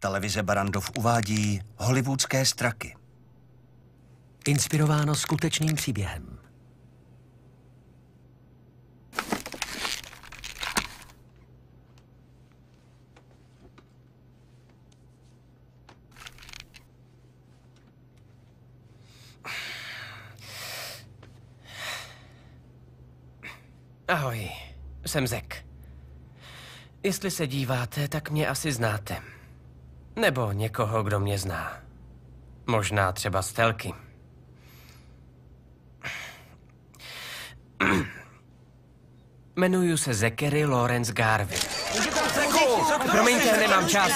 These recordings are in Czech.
Televize Barrandov uvádí hollywoodské straky. Inspirováno skutečným příběhem. Ahoj, jsem Zek. Jestli se díváte, tak mě asi znáte. Nebo někoho, kdo mě zná. Možná třeba z telky. Jmenuji se Zachary Lawrence Garvey. Promiňte, nemám čas.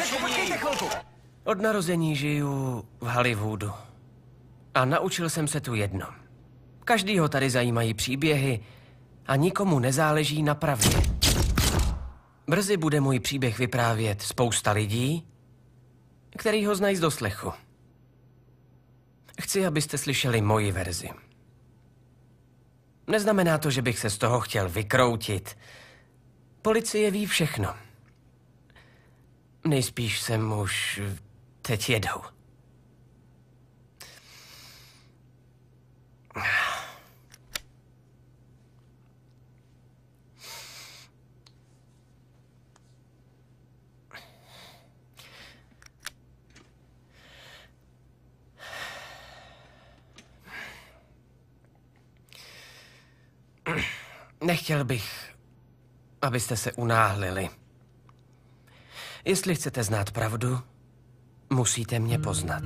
Od narození žiju v Hollywoodu. A naučil jsem se tu jedno. Každýho tady zajímají příběhy a nikomu nezáleží na pravdě. Brzy bude můj příběh vyprávět spousta lidí, který ho znají z doslechu. Chci, abyste slyšeli moji verzi. Neznamená to, že bych se z toho chtěl vykroutit. Policie ví všechno. Nejspíš sem už teď jedou. Nechtěl bych, abyste se unáhlili. Jestli chcete znát pravdu, musíte mě poznat.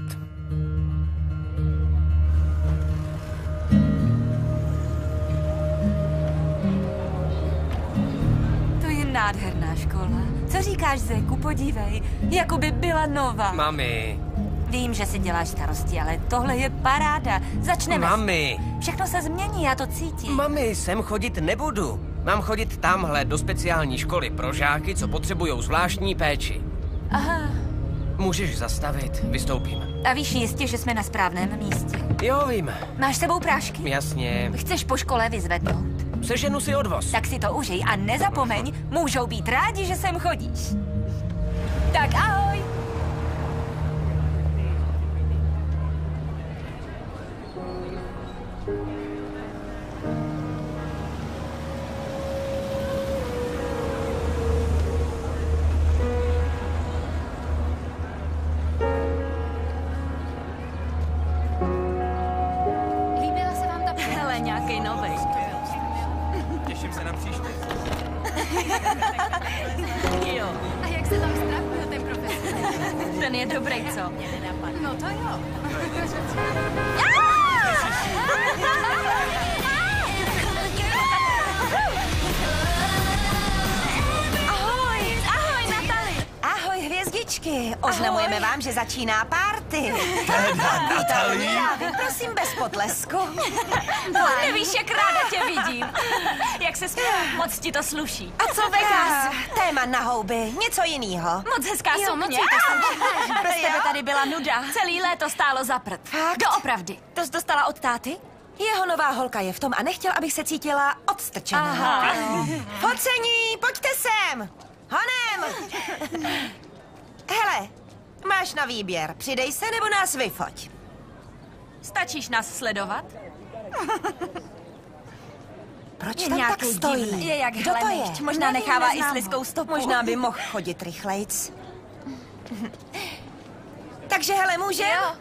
To je nádherná škola. Co říkáš, Zeku? Podívej, jako by byla nová. Mami. Vím, že si děláš starosti, ale tohle je paráda. Začneme. Mami. Všechno se změní, já to cítím. Mami, sem chodit nebudu. Mám chodit tamhle do speciální školy pro žáky, co potřebují zvláštní péči. Aha. Můžeš zastavit, vystoupím. A víš jistě, že jsme na správném místě. Jo, vím. Máš s sebou prášky? Jasně. Chceš po škole vyzvednout? Seženu si odvoz. Tak si to užij a nezapomeň, můžou být rádi, že sem chodíš. Tak ahoj. Ten je dobrý, co? No to jo. Ahoj, ahoj, Natali. Ahoj, hvězdičky. Oznamujeme vám, že začíná party. Natali. Prosím, bez potlesku. Nevíš, jak ráda tě vidím. Jak se zpívá, moc ti to sluší. A co Vegas? Téma na houby, něco jinýho. Moc hezká sukně. Bez tebe tady byla nuda. Celý léto stálo za prd. Fakt? Doopravdy. To jsi dostala od táty? Jeho nová holka je v tom a nechtěl, abych se cítila odstrčená. Aha. Focení, pojďte sem! Honem! Hele, máš na výběr. Přidej se nebo nás vyfoť. Stačíš nás sledovat? Proč Je tam tak nějaký stojí? divný. Je jak Kdo to helemišť. je? Možná Nevím, nechává i neznám ho. slizkou stopu. Možná by mohl chodit rychlejc. Takže hele, může? Jo.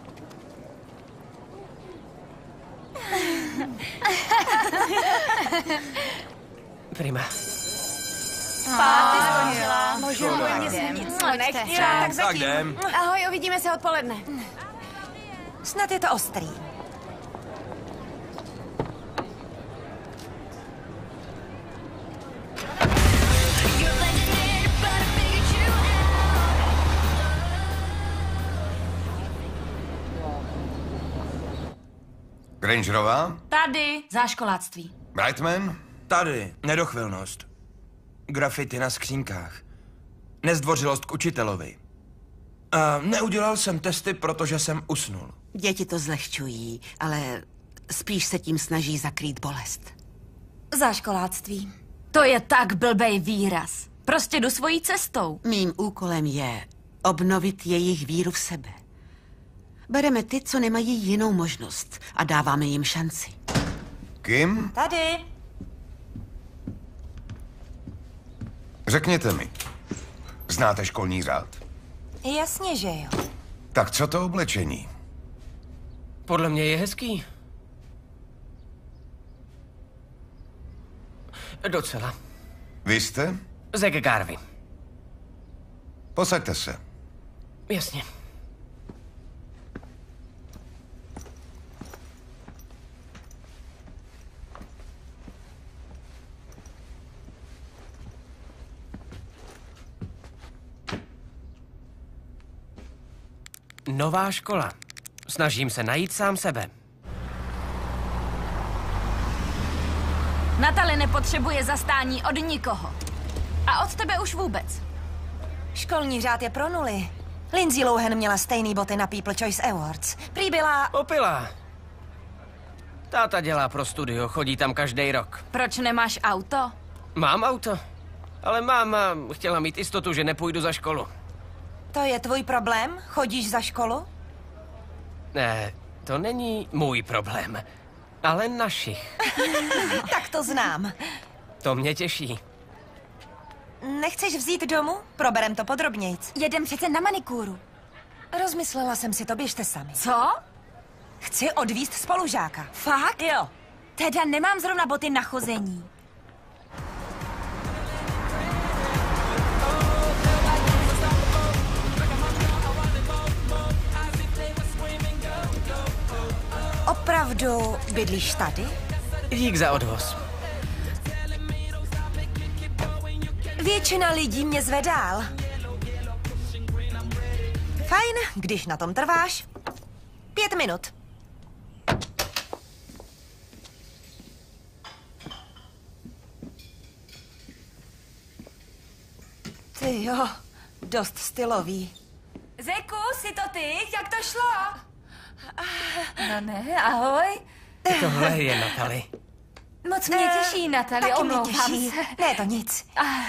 Prima. Párty skončila. Můžeme nic nechci. tak Tak jdem. Ahoj, uvidíme se odpoledne. Snad je to ostrý. Grangerová? Tady, záškoláctví. Brightman? Tady, nedochvilnost. Grafity na skřínkách. Nezdvořilost k učitelovi. A neudělal jsem testy, protože jsem usnul. Děti to zlehčují, ale spíš se tím snaží zakrýt bolest. Záškoláctví. To je tak blbej výraz. Prostě jdu svojí cestou. Mým úkolem je Obnovit jejich víru v sebe. Bereme ty, co nemají jinou možnost a dáváme jim šanci. Kim? Tady. Řekněte mi, znáte školní řád? Jasně, že jo. Tak co to oblečení? Podle mě je hezký. Docela. Vy jste? Zack Garvey. Posaďte se. Jasně. Nová škola. Snažím se najít sám sebe. Natalie nepotřebuje zastání od nikoho. A od tebe už vůbec. Školní řád je pro nuly. Lindsay Lohan měla stejný boty na People Choice Awards. Prý byla... Opila. Táta dělá pro studio, chodí tam každý rok. Proč nemáš auto? Mám auto, ale máma chtěla mít jistotu, že nepůjdu za školu. To je tvůj problém? Chodíš za školu? Ne, to není můj problém, ale našich. Tak to znám. To mě těší. Nechceš vzít domů? Proberem to podrobnějc. Jedem přece na manikúru. Rozmyslela jsem si to, běžte sami. Co? Chci odvízt spolužáka. Fakt? Jo. Teda nemám zrovna boty na chození. Opravdu bydlíš tady? Dík za odvoz. Většina lidí mě zve dál. Fajn, když na tom trváš. 5 minut. Ty jo, dost stylový. Zeku, jsi to ty? Jak to šlo? No ne, ahoj. Tohle je Natalie. Moc mě těší, Natalie, Taky mě omlouvám těší. se. Ne, to nic.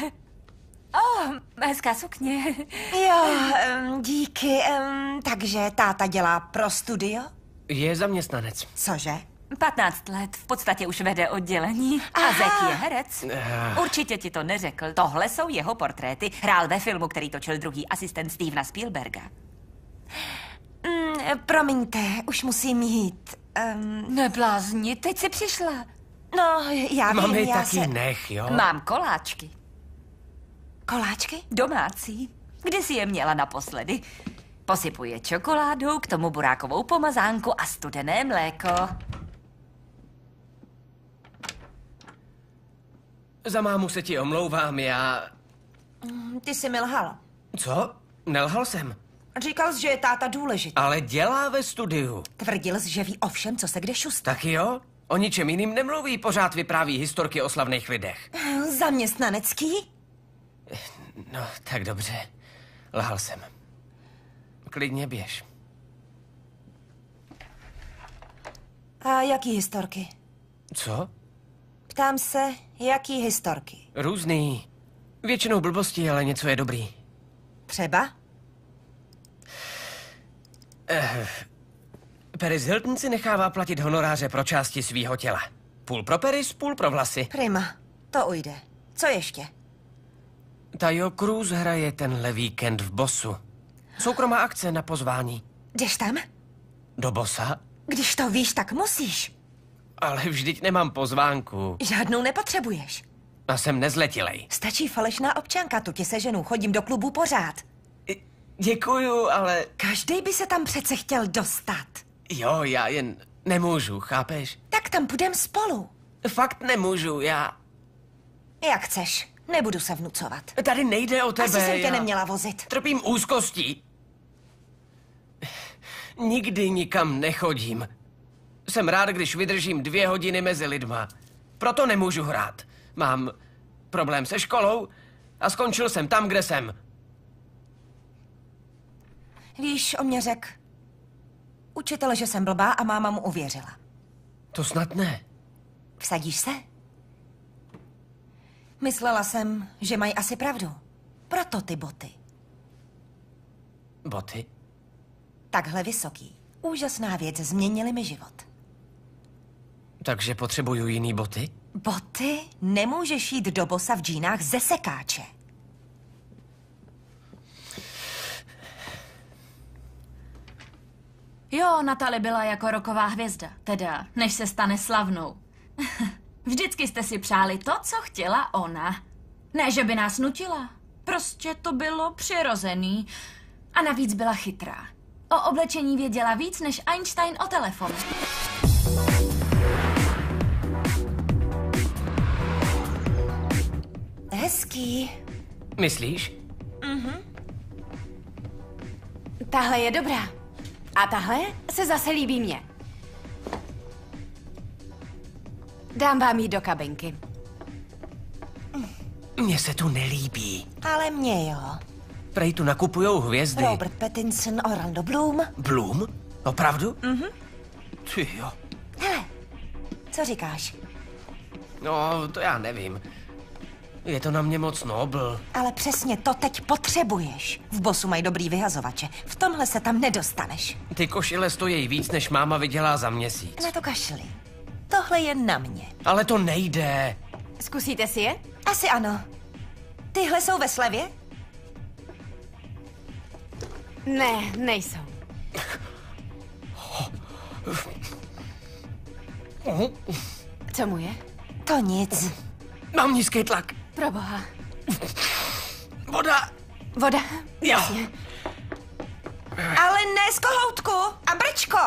Hezká sukně. Jo, díky. Takže táta dělá pro studio? Je zaměstnanec. Cože? 15 let, v podstatě už vede oddělení. A Zack je herec. Určitě ti to neřekl. Tohle jsou jeho portréty. Hrál ve filmu, který točil druhý asistent Stevena Spielberga. Promiňte, už musím jít. Neblázni, teď jsi přišla. No, já vím, Mami, já taky se... nech, jo? Mám koláčky. Koláčky? Domácí. Kdy jsi je měla naposledy? Posypuje čokoládou, k tomu burákovou pomazánku a studené mléko. Za mámu se ti omlouvám, já... Ty jsi mi lhal. Co? Nelhal jsem. Říkal jsi, že je táta důležitý. Ale dělá ve studiu. Tvrdil jsi, že ví o všem, co se kde šustá. Taky jo? O ničem jiným nemluví, pořád vypráví historky o slavných lidech. Zaměstnanecký? No, tak dobře. Lhal jsem. Klidně běž. A jaký historky? Co? Ptám se, jaký historky? Různý. Většinou blbosti, ale něco je dobrý. Třeba? Paris Hilton si nechává platit honoráře pro části svýho těla. Půl pro Paris, půl pro vlasy. Prima, to ujde. Co ještě? Tayo Cruz hraje tenhle víkend v Bossu. Soukromá akce na pozvání. Jdeš tam? Do Bossa? Když to víš, tak musíš. Ale vždyť nemám pozvánku. Žádnou nepotřebuješ. A jsem nezletilej. Stačí falešná občanka, tu ti seženu, chodím do klubu pořád. Děkuju, ale... Každý by se tam přece chtěl dostat. Jo, já jen nemůžu, chápeš? Tak tam půjdem spolu. Fakt nemůžu, já... Jak chceš, nebudu se vnucovat. Tady nejde o tebe, Asi jsem tě já neměla vozit. trpím úzkostí. Nikdy nikam nechodím. Jsem rád, když vydržím 2 hodiny mezi lidma. Proto nemůžu hrát. Mám problém se školou a skončil jsem tam, kde jsem. Víš, on mě řekl, učitel, že jsem blbá a máma mu uvěřila. To snad ne. Vsadíš se? Myslela jsem, že mají asi pravdu. Proto ty boty. Boty? Takhle vysoký. Úžasná věc, změnily mi život. Takže potřebuju jiný boty? Boty? Nemůžeš jít do bosa v džínách ze sekáče. Jo, Natalie byla jako roková hvězda, teda než se stane slavnou. Vždycky jste si přáli to, co chtěla ona. Ne, že by nás nutila. Prostě to bylo přirozený. A navíc byla chytrá. O oblečení věděla víc než Einstein o telefonu. Hezký. Myslíš? Tahle je dobrá. A tahle se zase líbí mně. Dám vám jí do kabinky. Mně se tu nelíbí. Ale mě jo. Prej tu nakupujou hvězdy. Robert Pattinson, Orlando Bloom. Bloom? Opravdu? Ty jo. Hele, co říkáš? No, to já nevím. Je to na mě moc nobl. Ale přesně to teď potřebuješ. V bosu mají dobrý vyhazovače. V tomhle se tam nedostaneš. Ty košile stojí víc, než máma vydělá za měsíc. Na to kašli. Tohle je na mě. Ale to nejde. Zkusíte si je? Asi ano. Tyhle jsou ve slevě? Ne, nejsou. Co mu je? To nic. Mám nízký tlak. Proboha. Voda. Voda? Jo. Ale ne z kohoutku a brčko.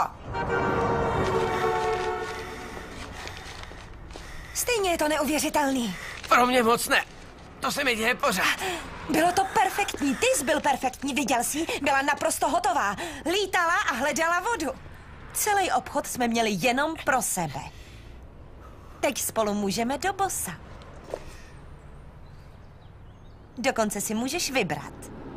Stejně je to neuvěřitelný. Pro mě moc ne. To se mi děje pořád. Bylo to perfektní, ty jsi byl perfektní, viděl jsi, byla naprosto hotová. Lítala a hledala vodu. Celý obchod jsme měli jenom pro sebe. Teď spolu můžeme do bosa. Dokonce si můžeš vybrat.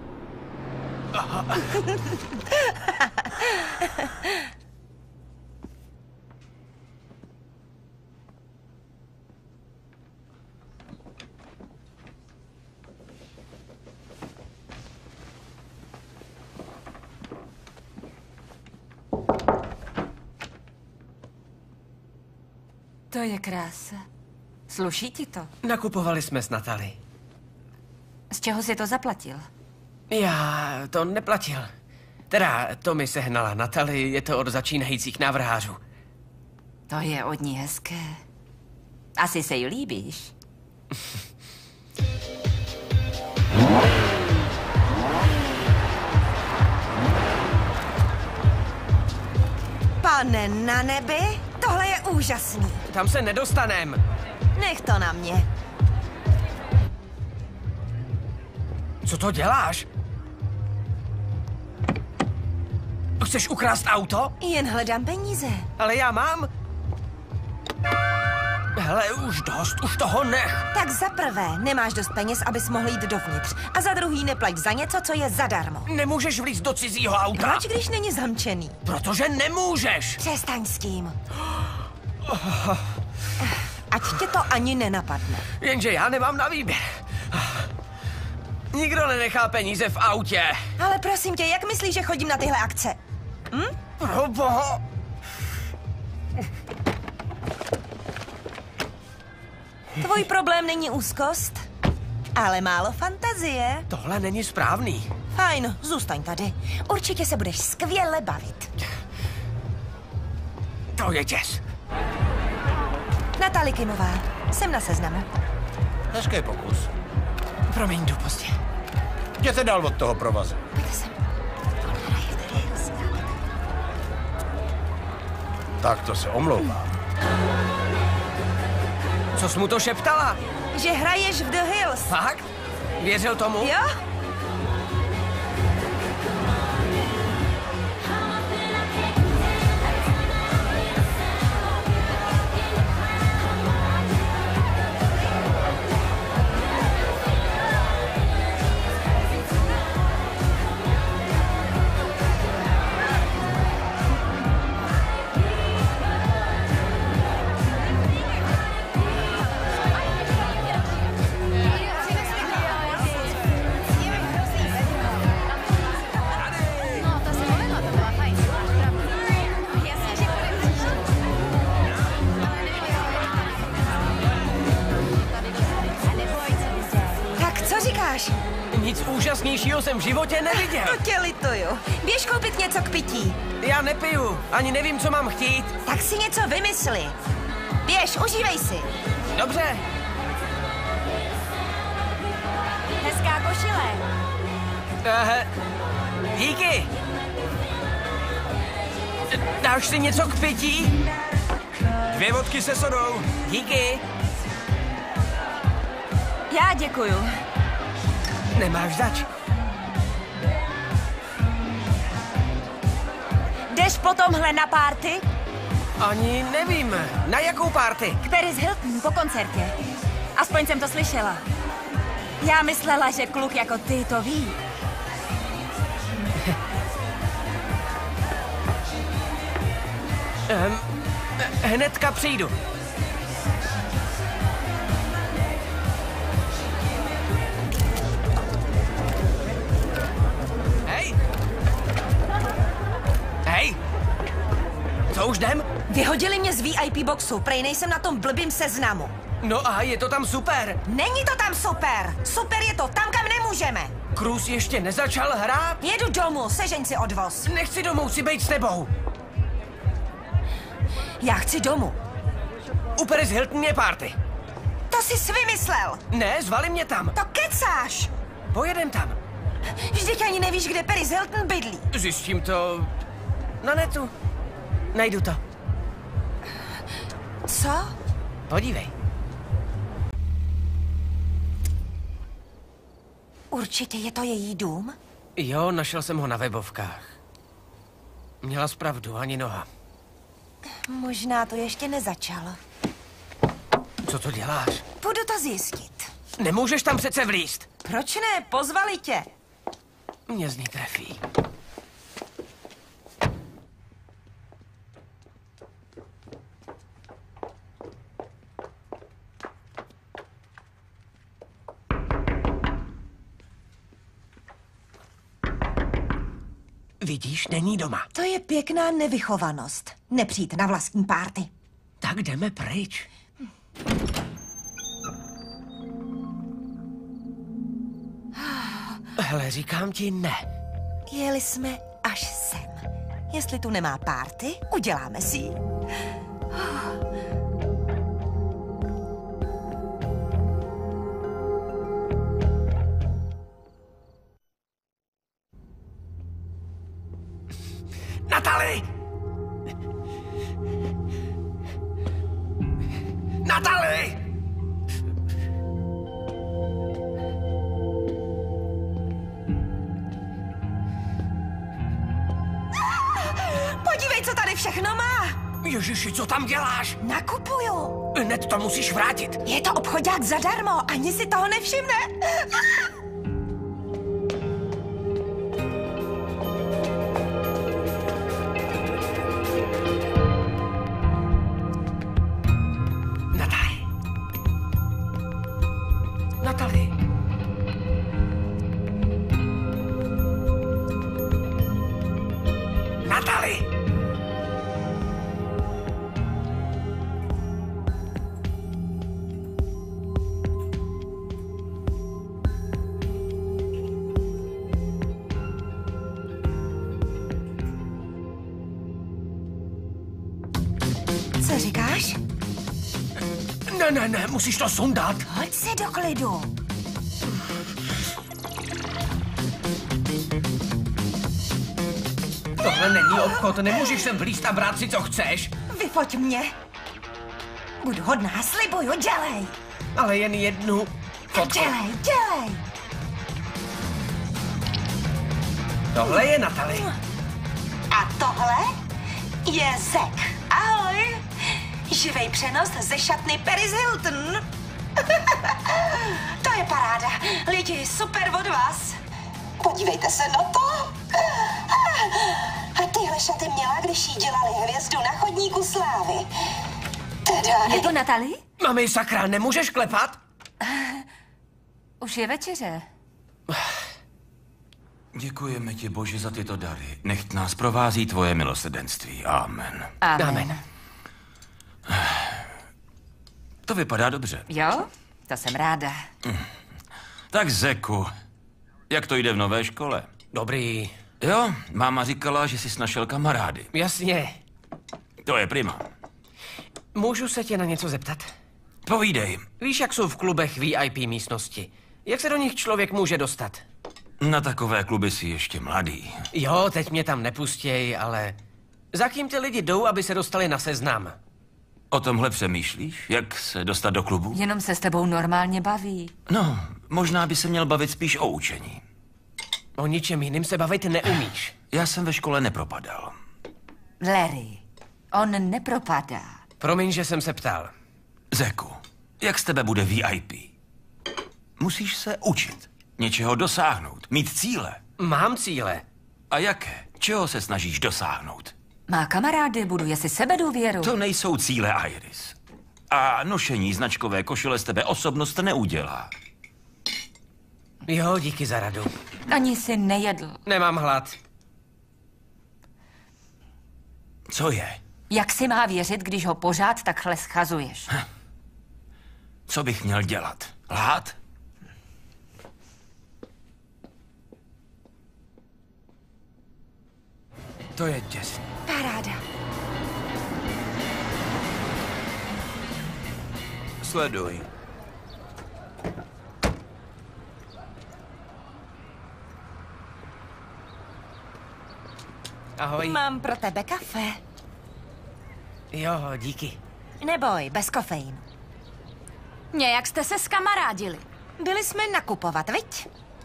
To je krása. Sluší ti to? Nakupovali jsme s Natalie. Z čeho jsi to zaplatil? Já to neplatil. Teda, to mi sehnala Natalie, je to od začínajících návrhářů. To je od ní hezké. Asi se jí líbíš. Pane na nebi, tohle je úžasný. Tam se nedostanem. Nech to na mě. Co to děláš? Chceš ukrást auto? Jen hledám peníze. Ale já mám. Hele, už dost, už toho nech. Tak za prvé, nemáš dost peněz, abys mohl jít dovnitř. A za druhý, neplať za něco, co je zadarmo. Nemůžeš vlízt do cizího auta. Proč, když není zamčený? Protože nemůžeš. Přestaň s tím. Ať tě to ani nenapadne. Jenže já nemám na výběr. Nikdo nenechá peníze v autě. Ale prosím tě, jak myslíš, že chodím na tyhle akce? Proboha. Tvůj problém není úzkost, ale málo fantazie. Tohle není správný. Fajn, zůstaň tady. Určitě se budeš skvěle bavit. To je děs. Natalie Kimová, jsem na seznamu. Hezký pokus. Promiň, jdu pozdě. Jděte dál od toho provazu. Pojďte sem. Tak to se omlouvám. Co jsi mu to šeptala? Že hraješ v The Hills. Fakt? Věřil tomu? Jo? Lepšího jsem v životě neviděl. To tě lituju. Běž koupit něco k pití. Já nepiju, ani nevím, co mám chtít. Tak si něco vymysli. Běž, užívej si. Dobře. Hezká košile. Díky. Dáš si něco k pití? 2 vodky se sodou. Díky. Já děkuju. Nemáš zač. Jdeš potomhle na párty? Ani nevím. Na jakou party? K Paris Hilton po koncertě. Aspoň jsem to slyšela. Já myslela, že kluk jako ty to ví. Hnedka přijdu. Hej! Hej! Co už jdem? Vyhodili mě z VIP boxu, prej nejsem na tom blbým seznamu. No a je to tam super. Není to tam super. Super je to tam, kam nemůžeme. Cruise ještě nezačal hrát? Jedu domů, sežeň si odvoz. Nechci domů, chci být s tebou. Já chci domů. U Paris Hilton je party. To jsi vymyslel. Ne, zvali mě tam. To kecáš. Pojedem tam. Vždyť ani nevíš, kde Paris Hilton bydlí. Zjistím to na netu. Najdu to. Co? Podívej. Určitě je to její dům? Jo, našel jsem ho na webovkách. Měla zpravdu, ani noha. Možná to ještě nezačalo. Co to děláš? Půjdu to zjistit. Nemůžeš tam přece vlízt. Proč ne? Pozvali tě. Mě z ní trefí. Vidíš, není doma. To je pěkná nevychovanost. Nepřijít na vlastní párty. Tak jdeme pryč. Hele, říkám ti ne. Jeli jsme až sem. Jestli tu nemá párty, uděláme si ji. Natalie! Natalie! Podívej, co tady všechno má. Ježiši, co tam děláš? Nakupuju. Hned to musíš vrátit. Je to obchodák zadarmo, ani si toho nevšimne. Natalie. Natalie. Co říkáš? Ne, musíš to sundat. Hoď se do klidu. Tohle není obchod, nemůžeš sem vlízt a brát si, co chceš. Vyfoť mě. Budu hodná, slibuju, dělej. Ale jen jednu fotku. Dělej. Tohle je Natalie. A tohle je Zek. Ahoj. Živej přenos ze šatny Paris Hilton. To je paráda. Lidi, super od vás. Podívejte se na to. A tyhle šaty měla, když jí dělali hvězdu na chodníku slávy. Teda... Je to Natalie? Mami, sakra, nemůžeš klepat? Už je večeře. Děkujeme ti, Bože, za tyto dary. Nechť nás provází tvoje milosrdenství. Amen. Amen. To vypadá dobře. Jo? To jsem ráda. Tak, Zeku, Jak to jde v nové škole? Dobrý. Jo, máma říkala, že jsi našel kamarády. Jasně. To je prima. Můžu se tě na něco zeptat? Povídej. Víš, jak jsou v klubech VIP místnosti? Jak se do nich člověk může dostat? Na takové kluby jsi ještě mladý. Jo, teď mě tam nepustěj, ale... Za kým ty lidi jdou, aby se dostali na seznam? O tomhle přemýšlíš? Jak se dostat do klubu? Jenom se s tebou normálně baví. No, možná by se měl bavit spíš o učení. O ničem jiným se bavit neumíš. Já jsem ve škole nepropadal. Larry, on nepropadá. Promiň, že jsem se ptal. Zeku, jak z tebe bude VIP? Musíš se učit, něčeho dosáhnout, mít cíle. Mám cíle. A jaké? Čeho se snažíš dosáhnout? Má kamarády, buduje si sebedůvěru. To nejsou cíle, Iris. A nošení značkové košile z tebe osobnost neudělá. Jo, díky za radu. Ani si nejedl. Nemám hlad. Co je? Jak si má věřit, když ho pořád takhle schazuješ? Co bych měl dělat? Lhát? To je těsný. Paráda. Sleduj. Ahoj. Mám pro tebe kafe. Jo, díky. Neboj, bez kofeínu. Nějak jste se skamarádili. Byli jsme nakupovat, viď?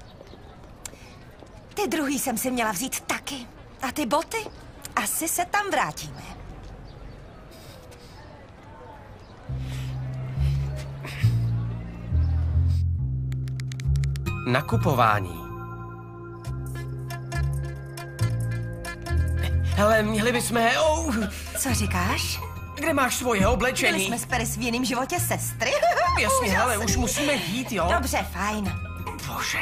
Ty druhý jsem si měla vzít taky. A ty boty? Asi se tam vrátíme. Nakupování. Hele, měli bychom... Co říkáš? Kde máš svoje Byli oblečení? jsme s Paris v jiném životě sestry. Jasně, hele, už musíme jít, jo? Dobře, fajn. Bože.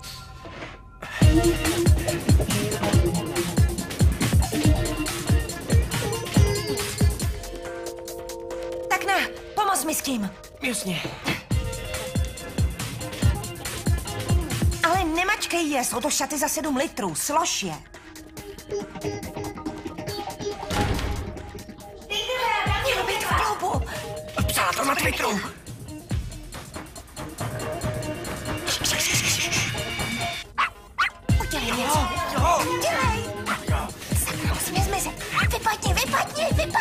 Tak na, pomoz mi s tím. Jasně. Ale nemačkej je, jsou to šaty za 7 litrů, slož je. Mělo být v klubu. Psala to na Twitteru. Udělej něco. Udělej. Sakra, musíme zmizet. Vypadni.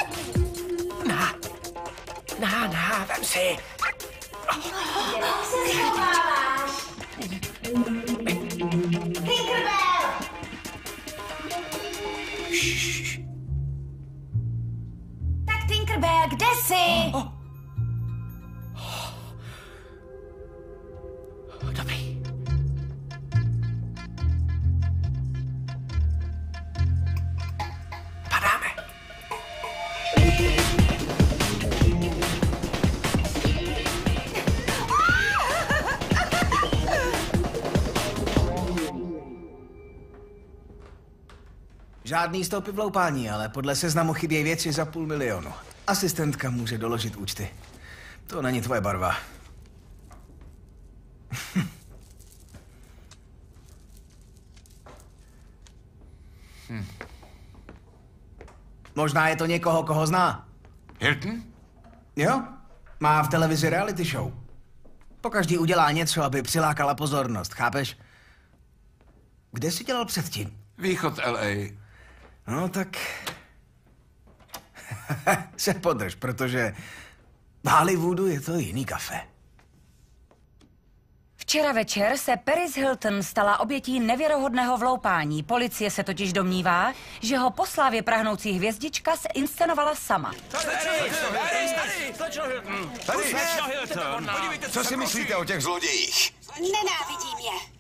Na, vem si. Tak Tinkerbell, kde jsi? Dobrý. Padáme. Žádný stopy v loupání, ale podle seznamu chybějí věci za 500 000. Asistentka může doložit účty. To není tvoje barva. Možná je to někoho, koho zná. Hilton? Jo? Má v televizi reality show. Pokaždý udělá něco, aby přilákala pozornost, chápeš? Kde jsi dělal předtím? Východ LA. No tak... se podrž, protože v Hollywoodu je to jiný kafe. Včera večer se Paris Hilton stala obětí nevěrohodného vloupání. Policie se totiž domnívá, že ho po slávě prahnoucí hvězdička se inscenovala sama. Co si myslíte o těch zlodějích? Nenávidím je.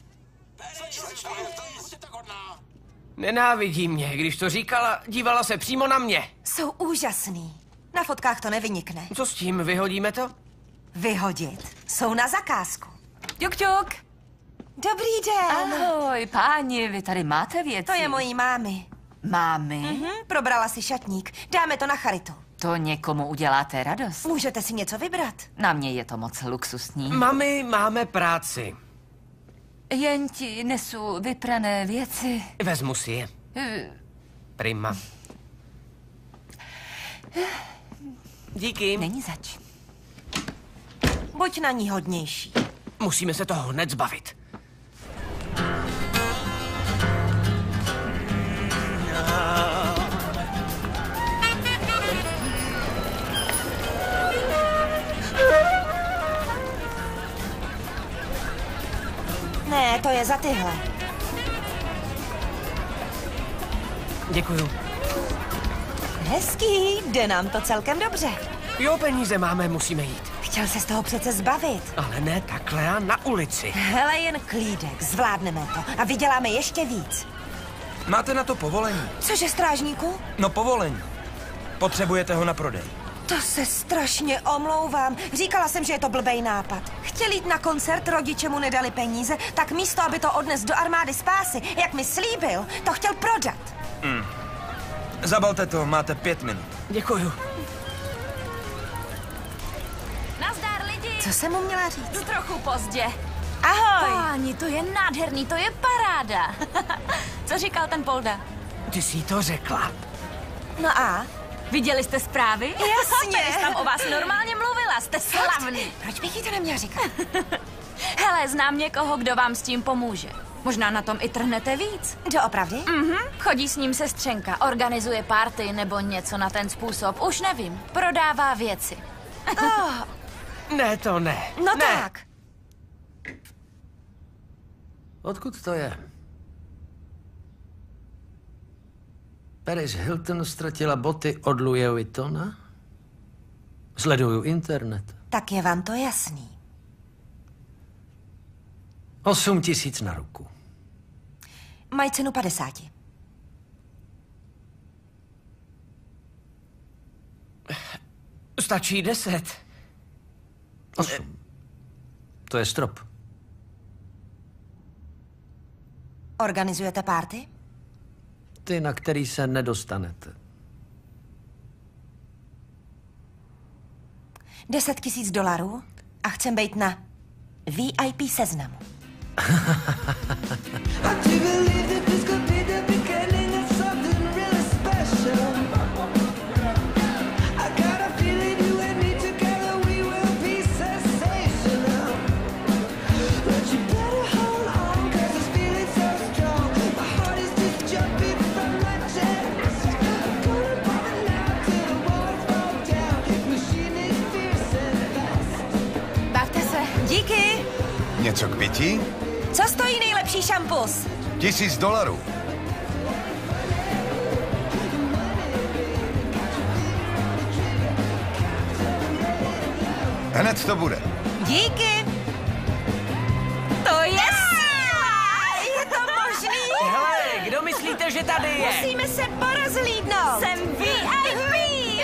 Nenávidí mě, když to říkala, dívala se přímo na mě. Jsou úžasný. Na fotkách to nevynikne. Co s tím, vyhodíme to? Vyhodit. Jsou na zakázku. Ťuk. Dobrý den. Ahoj, páni, vy tady máte věci. To je mojí mámy. Mámy? Probrala si šatník. Dáme to na charitu. To někomu uděláte radost. Můžete si něco vybrat. Na mě je to moc luxusní. Mami, máme práci. Jen ti nesu vyprané věci. Vezmu si je. Prima. Díky. Není zač. Buď na ní hodnější. Musíme se toho hned zbavit. Ne, to je za tyhle. Děkuju. Hezký, jde nám to celkem dobře. Jo, peníze máme, musíme jít. Chtěl se z toho přece zbavit. Ale ne takhle a na ulici. Hele, jen klídek, zvládneme to a vyděláme ještě víc. Máte na to povolení? Cože, strážníku? No povolení. Potřebujete ho na prodej. To se strašně omlouvám. Říkala jsem, že je to blbej nápad. Chtěl jít na koncert, rodiče mu nedali peníze, tak místo, aby to odnes do armády spásy, jak mi slíbil, to chtěl prodat. Zabalte to, máte 5 minut. Děkuju. Nazdar, lidi! Co jsem mu měla říct? Jdu trochu pozdě. Ahoj! Páni, to je nádherný, to je paráda. Co říkal ten Polda? Ty jsi to řekla. No a? Viděli jste zprávy? Jasně. Tady jsem o vás normálně mluvila, jste slavný. Proč bych jí to neměla říkat? Hele, znám někoho, kdo vám s tím pomůže. Možná na tom i trhnete víc. Doopravdy? Chodí s ním sestřenka, organizuje party nebo něco na ten způsob. Už nevím, prodává věci. Ne, to ne. No ne. tak. Odkud to je? Paris Hilton ztratila boty od Louise Vuittona? Sleduju internet. Tak je vám to jasný. 8 000 na ruku. Mají cenu 50. Stačí 10. 8. To je strop. Organizujete party? Ty, na který se nedostanete. 10 000 $ a chcem být na VIP seznamu. Bavte se. Díky! Něco k pití? Co stojí nejlepší šampus? $1000. Hned to bude. Díky! To je síla! Je to možný? Hele, kdo myslíte, že tady je? Musíme se porozhlídnout. Jsem VIP!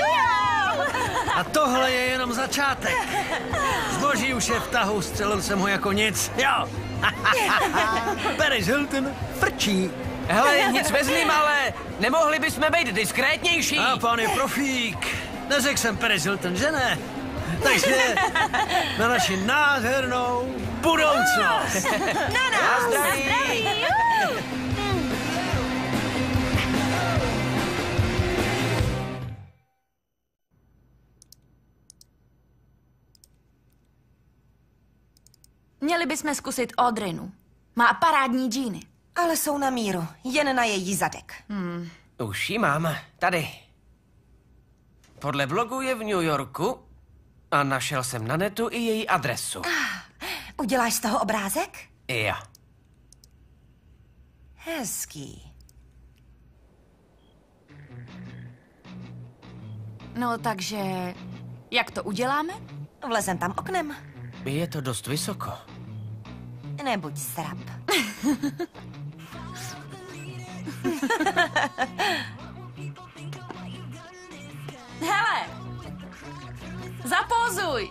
A tohle je jenom začátek. Zboží už je v tahu, střelil jsem ho jako nic. Jo. Paris Hilton frčí. Hele, nic vezlím, ale nemohli bychom být diskrétnější. A pán je profík. Neřekl jsem Paris Hilton, že ne? Takže na naši nádhernou budoucnost. Na nás! Zdraví. Měli bychom zkusit Audrinu. Má parádní džíny. Ale jsou na míru, jen na její zadek. Už ji mám. Tady. Podle blogu je v New Yorku a našel jsem na netu i její adresu. Uděláš z toho obrázek? Jo. Hezký. No, takže jak to uděláme? Vlezem tam oknem. Je to dost vysoko. Nebuď srab. Hele, zapózuj.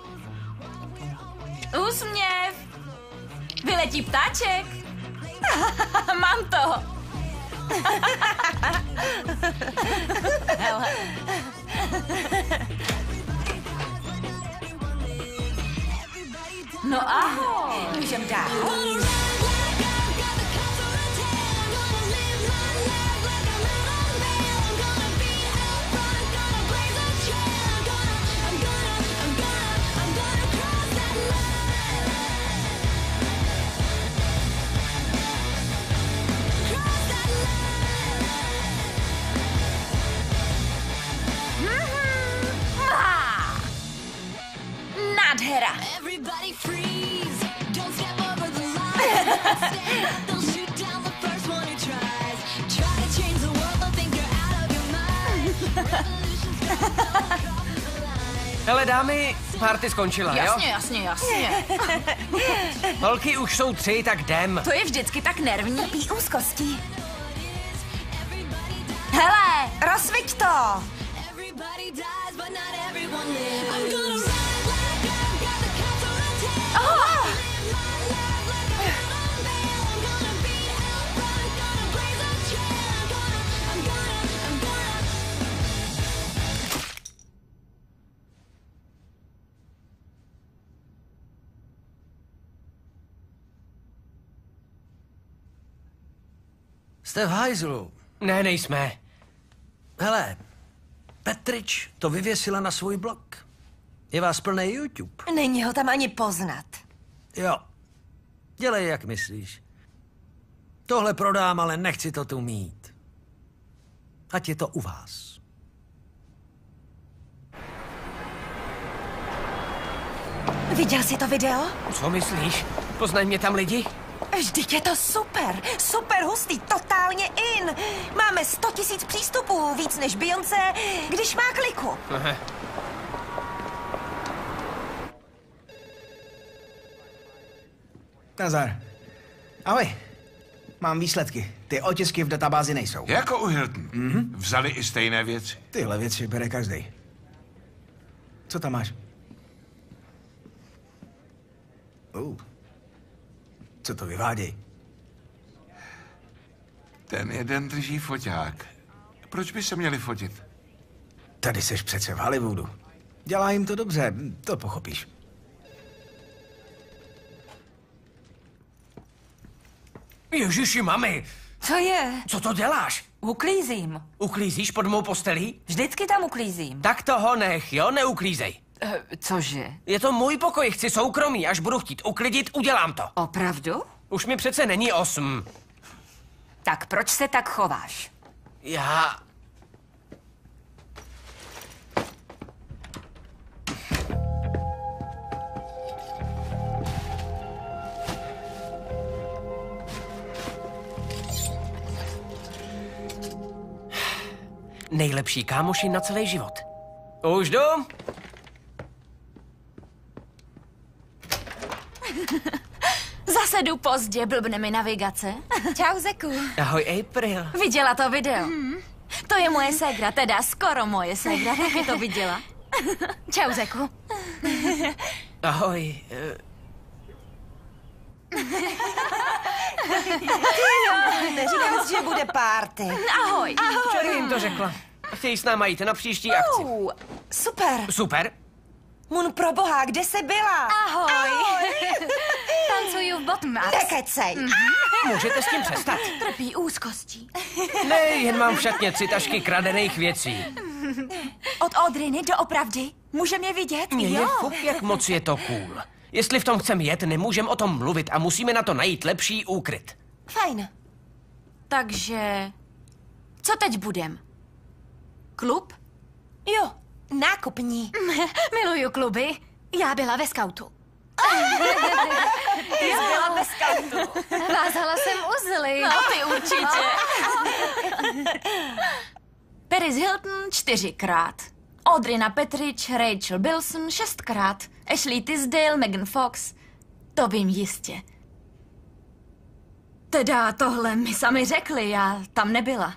Úsměv. Vyletí ptáček. Mám to. Hele. No ahoj. Můžem dál. Hele, dámy, party skončila, Jasně, jo? jasně. Holky už jsou 3, tak jdem. To je vždycky tak nervní. Trpí úzkostí. Hele, rozsviť to! Oh! Jste v hajzlu. Ne, nejsme. Hele, Petrič to vyvěsila na svůj blog. Je vás plný YouTube. Není ho tam ani poznat. Jo. Dělej, jak myslíš. Tohle prodám, ale nechci to tu mít. Ať je to u vás. Viděl jsi to video? Co myslíš? Poznají mě tam lidi? Vždyť je to super. Super hustý, totálně in. Máme 100 000 přístupů, víc než Beyoncé, když má kliku. Aha. Nazar. Ahoj. Mám výsledky. Ty otisky v databázi nejsou. Jako u Hilton. Vzali i stejné věci. Tyhle věci bere každý. Co tam máš? Co to vyváděj? Ten jeden drží foťák. Proč by se měli fotit? Tady seš přece v Hollywoodu. Dělá jim to dobře, to pochopíš. Ježiši, mami. Co je? Co to děláš? Uklízím. Uklízíš pod mou postelí? Vždycky tam uklízím. Tak toho nech, jo? Neuklízej. Cože? Je to můj pokoj, chci soukromí. Až budu chtít uklidit, udělám to. Opravdu? Už mi přece není 8. Tak proč se tak chováš? Já... Nejlepší kámoši na celý život. Už jdu? Zase jdu pozdě, blbne mi navigace. Čau, Zeku. Ahoj, April. Viděla to video? To je moje ségra, teda skoro moje ségra, taky to viděla. Čau, Zeku. Ahoj. Neříkal jsi, že bude party. Ahoj. Včera jim to řekla. Chtějí s náma jít na příští akci. Super. Super? Mun, pro boha, kde jsi byla? Ahoj. Tancuju v Bottomax. Nekecej. Můžete s tím přestat? Trpí úzkostí. Ne, jen mám v šatně 3 tašky kradených věcí. Od Audriny doopravdy? Můžem je vidět? Mně je Jo. fuk, jak moc je to cool. Jestli v tom chcem jet, nemůžem o tom mluvit a musíme na to najít lepší úkryt. Fajn. Takže... Co teď budem? Klub? Jo, nákupní. Miluju kluby. Já byla ve skautu. Ty jsi byla ve skautu. Vázala jsem uzly. No, ty určitě. Paris Hilton 4krát. Audrina Petrič, Rachel Bilson 6krát. Ashley Tisdale, Megan Fox. To vím jistě. Teda tohle mi sami řekli, já tam nebyla.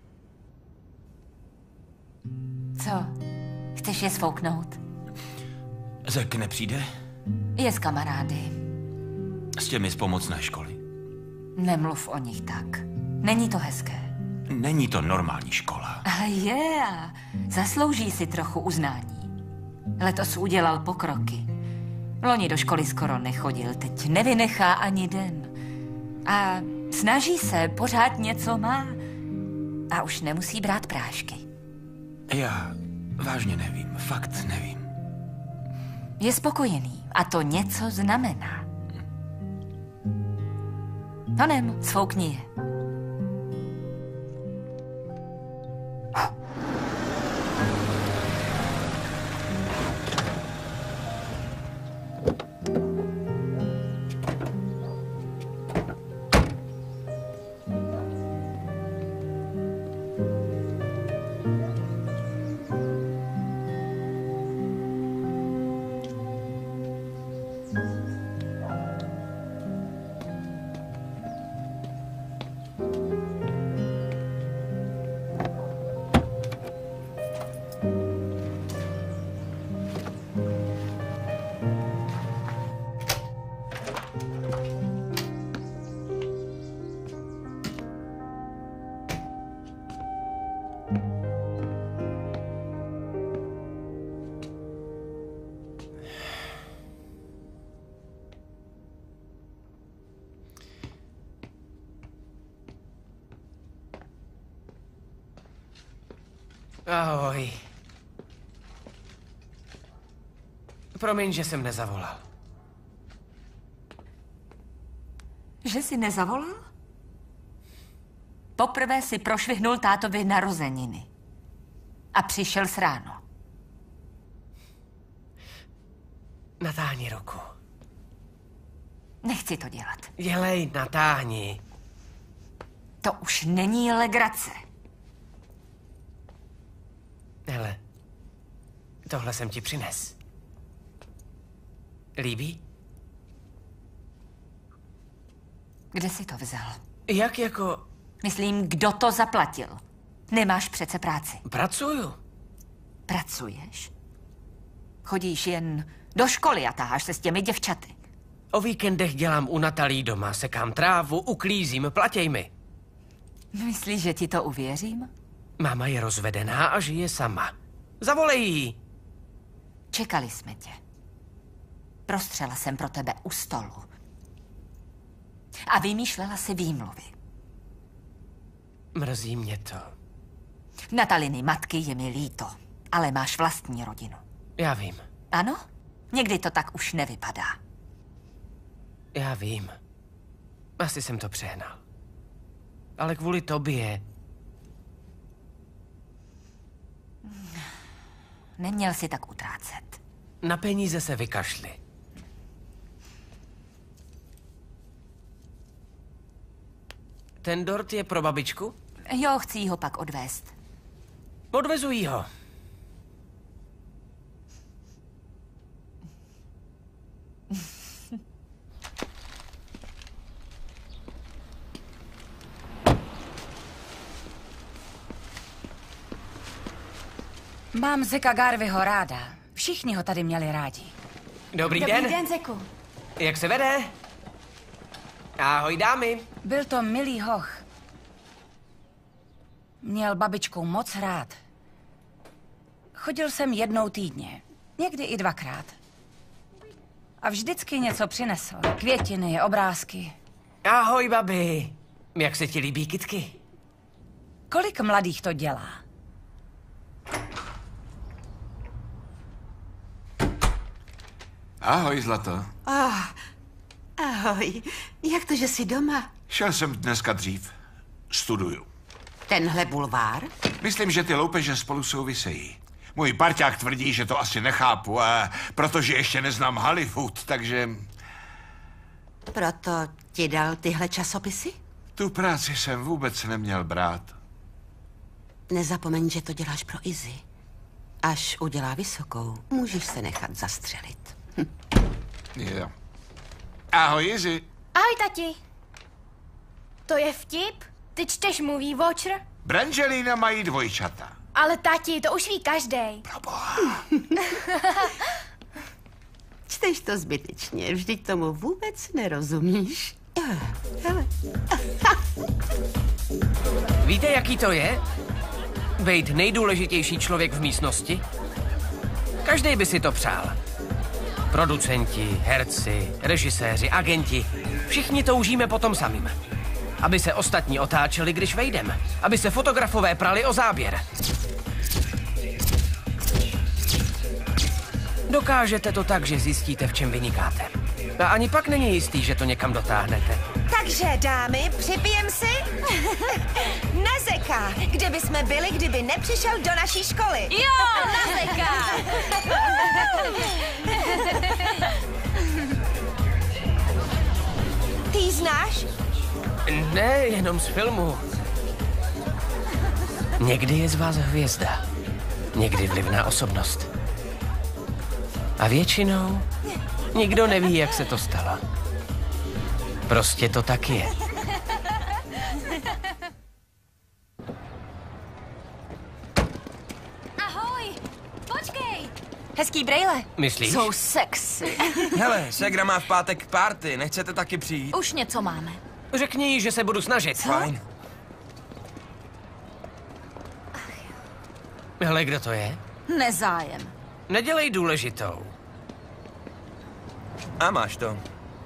Co? Chceš je sfouknout? Zek nepřijde? Je s kamarády. S těmi z pomocné školy. Nemluv o nich tak. Není to hezké. Není to normální škola. Ale je, zaslouží si trochu uznání. Letos udělal pokroky. Loni do školy skoro nechodil, teď nevynechá ani den. A snaží se, pořád něco má. A už nemusí brát prášky. Já vážně nevím, fakt nevím. Je spokojený a to něco znamená. Honem, sfoukni je. Ahoj. Promiň, že jsem nezavolal. Že jsi nezavolal? Poprvé si prošvihnul tátovi narozeniny. A přišel s ráno. Natáhni ruku. Nechci to dělat. Dělej, natáhni. To už není legrace. Hele, tohle jsem ti přines. Líbí? Kde jsi to vzal? Jak jako... Myslím, kdo to zaplatil. Nemáš přece práci. Pracuju. Pracuješ? Chodíš jen do školy a taháš se s těmi děvčaty. O víkendech dělám u Natalí doma, sekám trávu, uklízím, platěj mi. Myslíš, že ti to uvěřím? Máma je rozvedená a žije sama. Zavolej jí. Čekali jsme tě. Prostřela jsem pro tebe u stolu. A vymýšlela si výmluvy. Mrzí mě to. Nataliny matky je mi líto, ale máš vlastní rodinu. Já vím. Ano? Někdy to tak už nevypadá. Já vím. Asi jsem to přehnal. Ale kvůli tobě... Neměl si tak utrácet. Na peníze se vykašli. Ten dort je pro babičku? Jo, chci jí ho pak odvést. Odvezu jí ho. Mám Zeka Garveyho ráda. Všichni ho tady měli rádi. Dobrý den. Dobrý den, Zeku. Jak se vede? Ahoj, dámy. Byl to milý hoch. Měl babičku moc rád. Chodil jsem jednou týdně, někdy i dvakrát. A vždycky něco přinesl. Květiny, obrázky. Ahoj, babi. Jak se ti líbí kytky? Kolik mladých to dělá? Ahoj, zlato. Ahoj. Jak to, že jsi doma? Šel jsem dneska dřív. Studuju. Tenhle bulvár? Myslím, že ty loupeže spolu souvisejí. Můj parťák tvrdí, že to asi nechápu, protože ještě neznám Hollywood, takže... Proto ti dal tyhle časopisy? Tu práci jsem vůbec neměl brát. Nezapomeň, že to děláš pro Izzy. Až udělá vysokou, můžeš se nechat zastřelit. Jo. Ahoj, Izzy. Ahoj, tati. To je vtip? Ty čteš Movie Watcher? Brangelina mají dvojčata. Ale tati, to už ví každej. Proboha. Čteš to zbytečně, vždyť tomu vůbec nerozumíš. Hele. Víte, jaký to je? Bejt nejdůležitější člověk v místnosti? Každý by si to přál. Producenti, herci, režiséři, agenti. Všichni toužíme potom samým. Aby se ostatní otáčeli, když vejdeme. Aby se fotografové prali o záběr. Dokážete to tak, že zjistíte, v čem vynikáte. A ani pak není jistý, že to někam dotáhnete. Takže, dámy, připijem si? Na Zeka. Kde by jsme byli, kdyby nepřišel do naší školy? Jo, na Zeka. Ty ji znáš? Ne, jenom z filmu. Někdy je z vás hvězda. Někdy vlivná osobnost. A většinou nikdo neví, jak se to stalo. Prostě to tak je. Ahoj, počkej. Hezký brejle. Myslíš? Jsou sexy. Hele, Segra má v pátek party, nechcete taky přijít? Už něco máme. Řekni jí, že se budu snažit. Fajn. Hele, kdo to je? Nezájem. Nedělej důležitou. A máš to.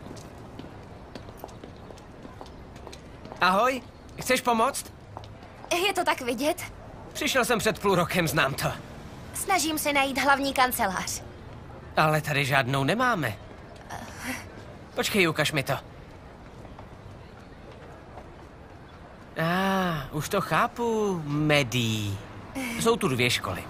Ahoj, chceš pomoct? Je to tak vidět? Přišel jsem před půl rokem, znám to. Snažím se najít hlavní kancelář. Ale tady žádnou nemáme. Počkej, ukaž mi to. Už to chápu, Medi. Jsou tu 2 školy.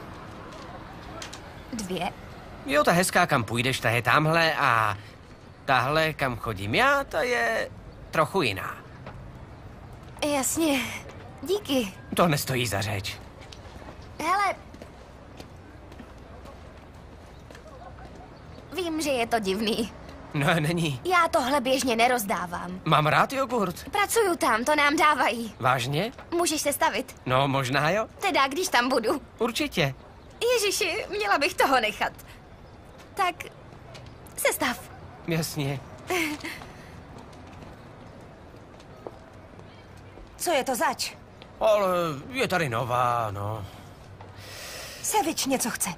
2? Jo, ta hezká, kam půjdeš, ta je tamhle a tahle, kam chodím já, ta je trochu jiná. Jasně, díky. To nestojí za řeč. Hele, vím, že je to divný. No, není. Já tohle běžně nerozdávám. Mám rád jogurt. Pracuju tam, to nám dávají. Vážně? Můžeš se stavit. No, možná jo. Teda, když tam budu. Určitě. Ježiši, měla bych toho nechat. Tak, sestav. Jasně. Co je to zač? Ale je tady nová, no. Sevič něco chce.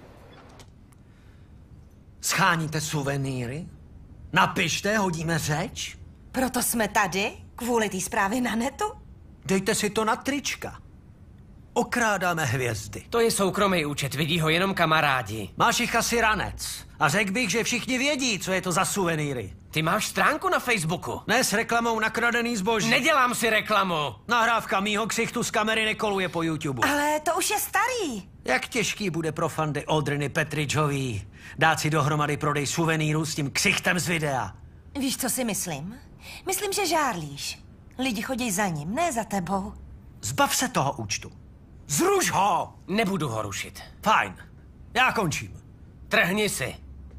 Scháníte suvenýry? Napište, hodíme řeč? Proto jsme tady? Kvůli té zprávy na netu? Dejte si to na trička. Okrádáme hvězdy. To je soukromý účet, vidí ho jenom kamarádi. Máš jich asi ranec. A řekl bych, že všichni vědí, co je to za suvenýry. Ty máš stránku na Facebooku. Ne s reklamou nakradený zboží. Nedělám si reklamu. Nahrávka mýho ksichtu z kamery nekoluje po YouTube. Ale to už je starý. Jak těžký bude pro fandy Aldriny Petridgeový dát si dohromady prodej suvenýrů s tím ksichtem z videa? Víš, co si myslím? Myslím, že žárlíš. Lidi chodí za ním, ne za tebou. Zbav se toho účtu. Zruš ho! Nebudu ho rušit. Fajn. Já končím. Trhni si.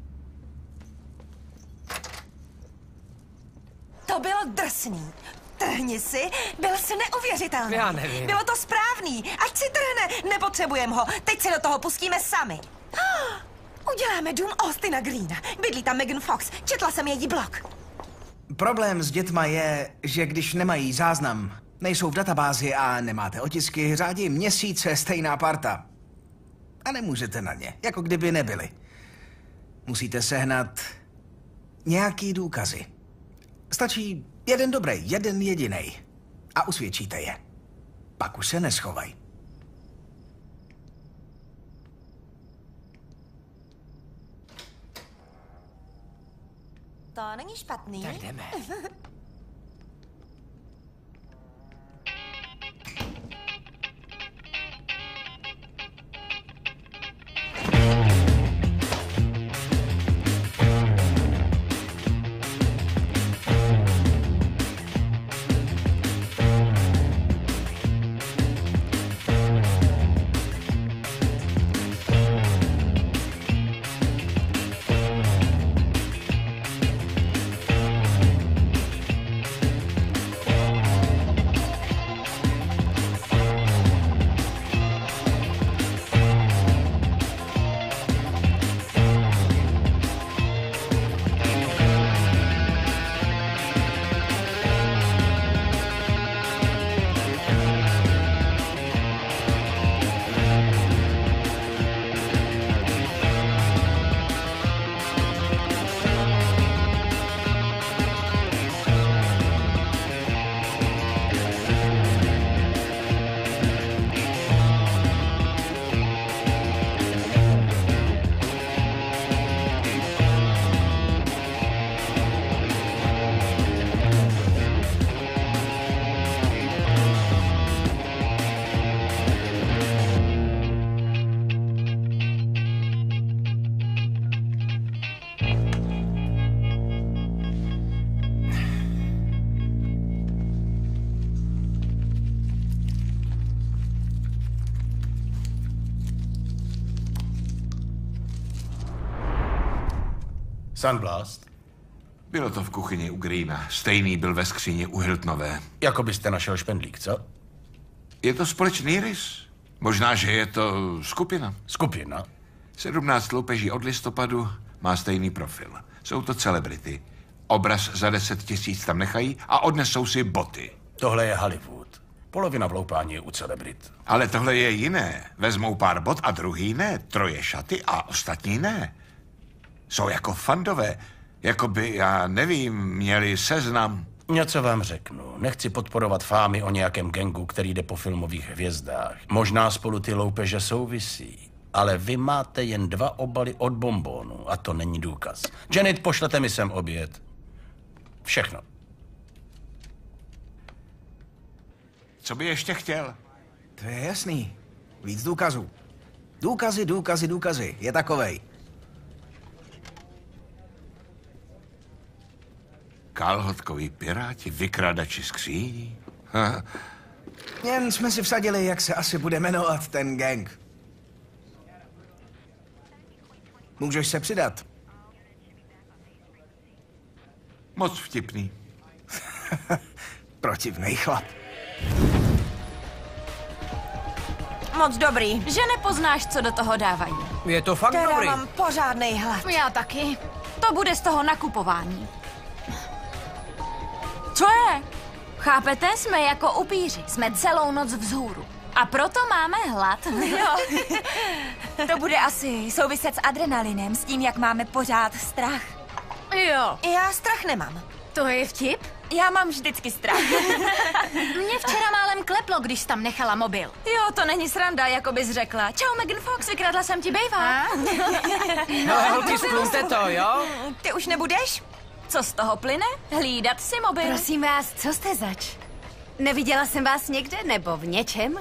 To bylo drsný. Trhni si, byl jsi neuvěřitelný. Já nevím. Bylo to správný. Ať si trhne, nepotřebujem ho. Teď se do toho pustíme sami. Uděláme dům Austina Greena. Bydlí tam Megan Fox. Četla jsem její blog. Problém s dětma je, že když nemají záznam, nejsou v databázi a nemáte otisky, řádí měsíce stejná parta. A nemůžete na ně, jako kdyby nebyli. Musíte sehnat nějaký důkazy. Stačí jeden dobrý, jeden jedinej. A usvědčíte je. Pak už se neschovaj. To není špatný. Tak jdeme. Sunblast? Bylo to v kuchyni u Greena. Stejný byl ve skříni u Hiltonové. Jako byste našel špendlík, co? Je to společný rys? Možná, že je to skupina. Skupina? 17 loupeží od listopadu má stejný profil. Jsou to celebrity. Obraz za 10 000 tam nechají a odnesou si boty. Tohle je Hollywood. Polovina vloupání je u celebrit. Ale tohle je jiné. Vezmou pár bot a druhý ne. Troje šaty a ostatní ne. Jsou jako fandové. Jakoby, já nevím, měli seznam. Něco vám řeknu. Nechci podporovat fámy o nějakém gangu, který jde po filmových hvězdách. Možná spolu ty loupeže souvisí. Ale vy máte jen 2 obaly od bonbónu a to není důkaz. Janet, pošlete mi sem oběd. Všechno. Co by ještě chtěl? To je jasný. Víc důkazů. Důkazy, důkazy, důkazy. Je takovej. Kalhotkoví piráti, vykradači skříní. Jen jsme si vsadili, jak se asi bude jmenovat ten gang. Můžeš se přidat. Moc vtipný. Protivnej chlap. Moc dobrý. Že nepoznáš, co do toho dávají. Je to fakt Teda dobrý. mám pořádnej hlad. Já taky. To bude z toho nakupování. Co je? Chápete? Jsme jako upíři. Jsme celou noc vzhůru. A proto máme hlad. Jo. To bude asi souviset s adrenalinem, s tím, jak máme pořád strach. Jo. Já strach nemám. To je vtip? Já mám vždycky strach. Mě včera málem kleplo, když jsi tam nechala mobil. Jo, to není sranda, jako bys řekla. Čau, Megan Fox, vykradla jsem ti bejvák. No, holky, splňte to, jo? Ty už nebudeš? Co z toho plyne? Hlídat si mobil. Prosím vás, co jste zač? Neviděla jsem vás někde nebo v něčem?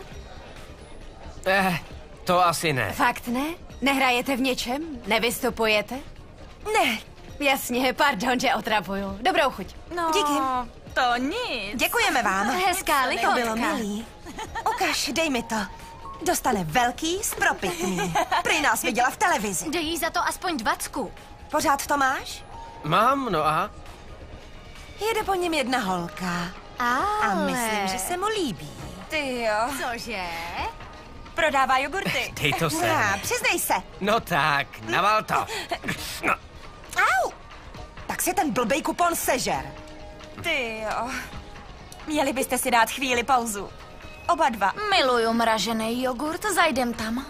To asi ne. Fakt ne? Nehrajete v něčem? Nevystupujete? Ne. Jasně, pardon, že otravuju. Dobrou chuť. No, díky. To nic. Děkujeme vám. Hezká To lichotka. bylo milý. Ukaž, dej mi to. Dostane velký spropitný. Prý nás viděla v televizi. Dej jí za to aspoň 20. Pořád to máš? Mám, no a? Jede po něm jedna holka. A myslím, že se mu líbí. Ty jo. Cože? Prodává jogurty. Dej to sem. Přiznej se. No tak, naval to. No. Au! Tak si ten blbej kupon sežer. Ty jo. Měli byste si dát chvíli pauzu. Oba dva. Miluju mražený jogurt, zajdem tam.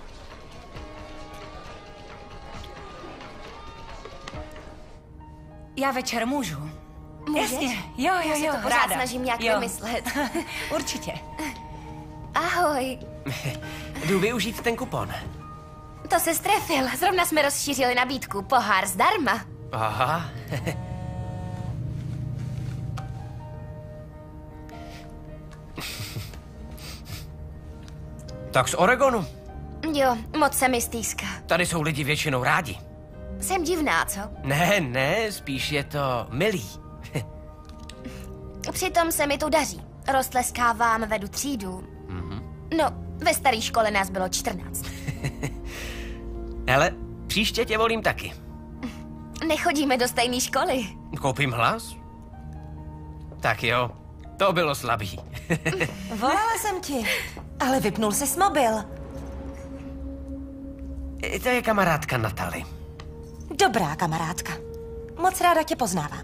Já večer můžu. Můžeš? Jasně, jo, Já se to pořád snažím nějak vymyslet. Určitě. Ahoj. Jdu využít ten kupon. To se strefil. Zrovna jsme rozšířili nabídku. Pohár zdarma. Aha. Tak z Oregonu. Jo, moc se mi stýská. Tady jsou lidi většinou rádi. Jsem divná, co? Ne, spíš je to milý. Přitom se mi tu daří. Roztleskávám, vedu třídu. No, ve staré škole nás bylo 14. Hele, příště tě volím taky. Nechodíme do stejné školy. Koupím hlas? Tak jo, to bylo slabý. Volala jsem ti, ale vypnul jsi mobil. To je kamarádka Natalie. Dobrá kamarádka. Moc ráda tě poznávám.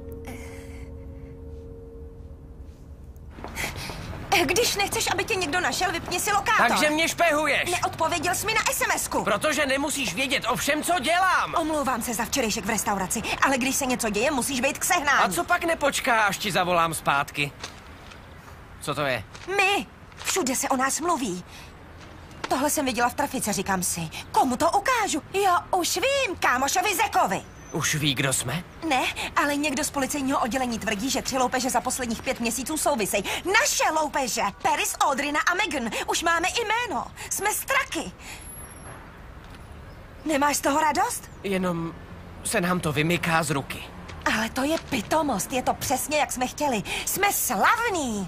Když nechceš, aby tě někdo našel, vypni si lokátor. Takže mě špehuješ. Neodpověděl jsi mi na SMS-ku. Protože nemusíš vědět o všem, co dělám. Omlouvám se za včerejšek v restauraci, ale když se něco děje, musíš být k sehnání. A co pak nepočká, až ti zavolám zpátky? Co to je? My. Všude se o nás mluví. Tohle jsem viděla v trafice, říkám si. Komu to ukážu? Jo, už vím, kámošovi Zekovi. Už ví, kdo jsme? Ne, ale někdo z policejního oddělení tvrdí, že 3 loupeže za posledních 5 měsíců souvisejí. Naše loupeže! Paris, Audrina a Megan. Už máme jméno. Jsme straky. Nemáš z toho radost? Jenom se nám to vymyká z ruky. Ale to je pitomost. Je to přesně, jak jsme chtěli. Jsme slavní.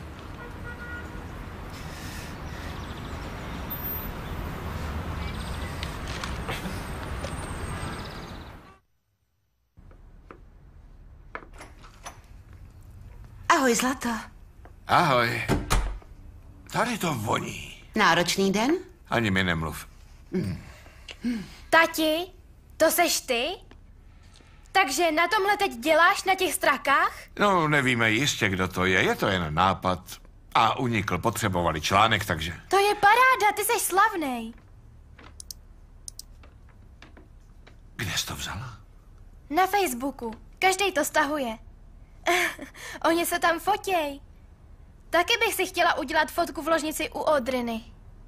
Ahoj, zlato. Ahoj. Tady to voní. Náročný den? Ani mi nemluv. Tati, to seš ty? Takže na tomhle teď děláš na těch strakách? No, nevíme jistě, kdo to je. Je to jen nápad. A unikl, potřebovali článek, takže... To je paráda, ty jsi slavnej. Kde jsi to vzala? Na Facebooku. Každý to stahuje. Oni se tam fotěj. Taky bych si chtěla udělat fotku v ložnici u Odryny.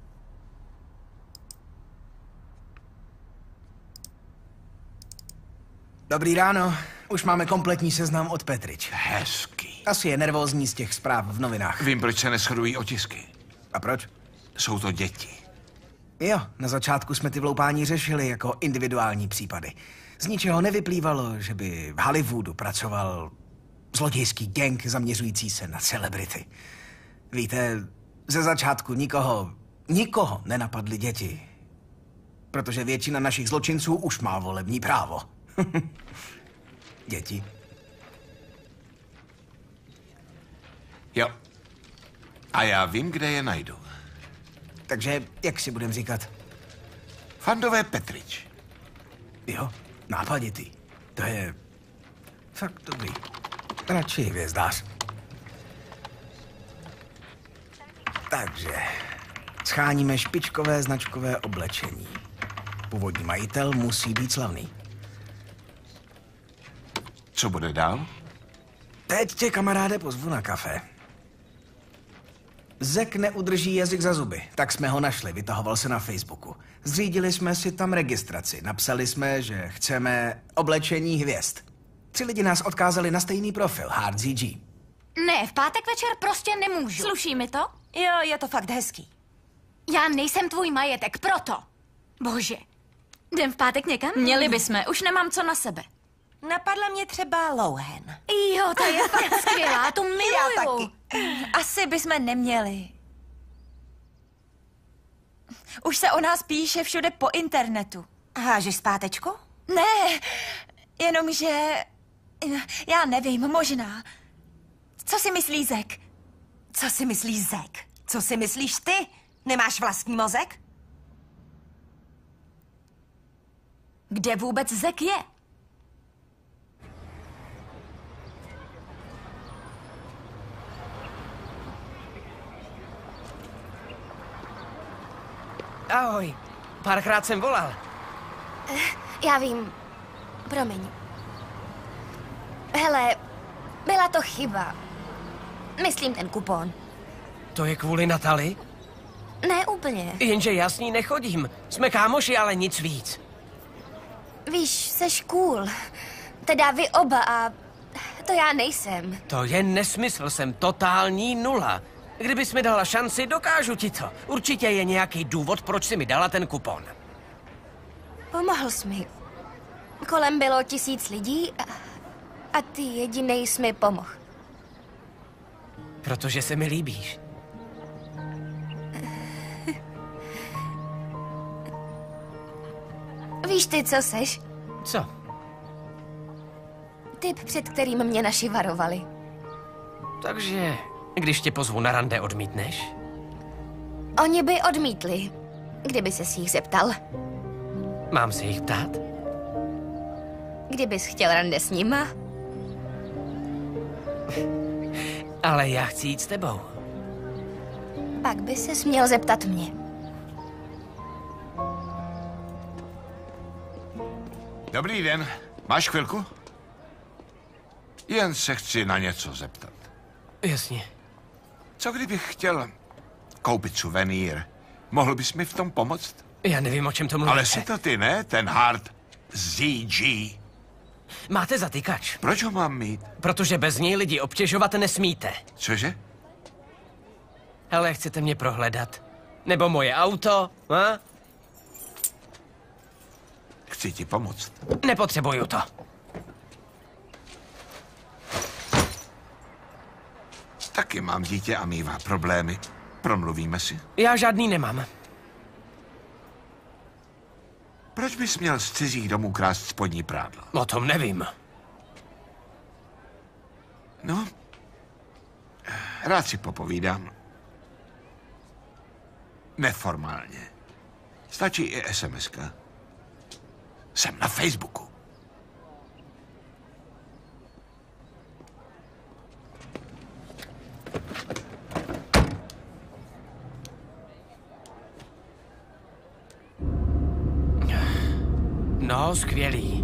Dobrý ráno. Už máme kompletní seznam od Petrič. Hezký. Asi je nervózní z těch zpráv v novinách. Vím, proč se neshodují otisky. A proč? Jsou to děti. Jo, na začátku jsme ty vloupání řešili jako individuální případy. Z ničeho nevyplývalo, že by v Hollywoodu pracoval zlodějský gang zaměřující se na celebrity. Víte, ze začátku nikoho nenapadly děti. Protože většina našich zločinců už má volební právo. Děti. Jo. A já vím, kde je najdu. Takže jak si budem říkat? Fandové Petrič. Jo, nápaditý. To je fakt dobrý. Radši hvězdář. Takže scháníme špičkové značkové oblečení. Původní majitel musí být slavný. Co bude dál? Teď tě, kamaráde, pozvu na kafe. Zek neudrží jazyk za zuby, tak jsme ho našli, vytahoval se na Facebooku. Zřídili jsme si tam registraci, napsali jsme, že chceme oblečení hvězd. 3 lidi nás odkázali na stejný profil, HardZG. Ne, v pátek večer prostě nemůžu. Sluší mi to? Jo, je to fakt hezký. Já nejsem tvůj majetek, proto. Bože. Jdem v pátek někam? Měli bychom, už nemám co na sebe. Napadla mě třeba Louhen. Jo, to je fakt skvělá, tu miluju. Já taky. Asi bychom neměli. Už se o nás píše všude po internetu. Hážeš zpátečku? Ne, jenomže... Já nevím, možná. Co si myslí Zek? Co si myslí Zek? Co si myslíš ty? Nemáš vlastní mozek? Kde vůbec Zek je? Ahoj. Párkrát jsem volal. Já vím. Promiň. Hele, byla to chyba. Myslím ten kupon. To je kvůli Natali? Ne úplně. Jenže já s ní nechodím. Jsme kámoši, ale nic víc. Víš, seš cool. Teda vy oba a to já nejsem. To je nesmysl, jsem totální nula. Kdybys mi dala šanci, dokážu ti to. Určitě je nějaký důvod, proč jsi mi dala ten kupon. Pomohl jsi mi. Kolem bylo 1000 lidí a ty jedinej jsi mi pomohl. Protože se mi líbíš. Víš ty, co seš? Co? Typ, před kterým mě naši varovali. Takže, když tě pozvu na rande, odmítneš? Oni by odmítli, kdyby se jich zeptal. Mám se jich ptát? Kdybys chtěl rande s nima? Ale já chci jít s tebou. Pak by ses měl zeptat mě. Dobrý den. Máš chvilku? Jen se chci na něco zeptat. Jasně. Co kdybych chtěl koupit suvenýr? Mohl bys mi v tom pomoct? Já nevím, o čem to mluvíte. Ale jsi to ty, ne? Ten HardZG. Máte zatykač. Proč ho mám mít? Protože bez něj lidi obtěžovat nesmíte. Cože? Ale chcete mě prohledat? Nebo moje auto? A? Chci ti pomoct. Nepotřebuju to. Taky mám dítě a mívá problémy. Promluvíme si. Já žádný nemám. Proč bys měl z cizích domů krást spodní prádlo? O tom nevím. No, rád si popovídám. Neformálně. Stačí i SMS-ka. Jsem na Facebooku. No, skvělý.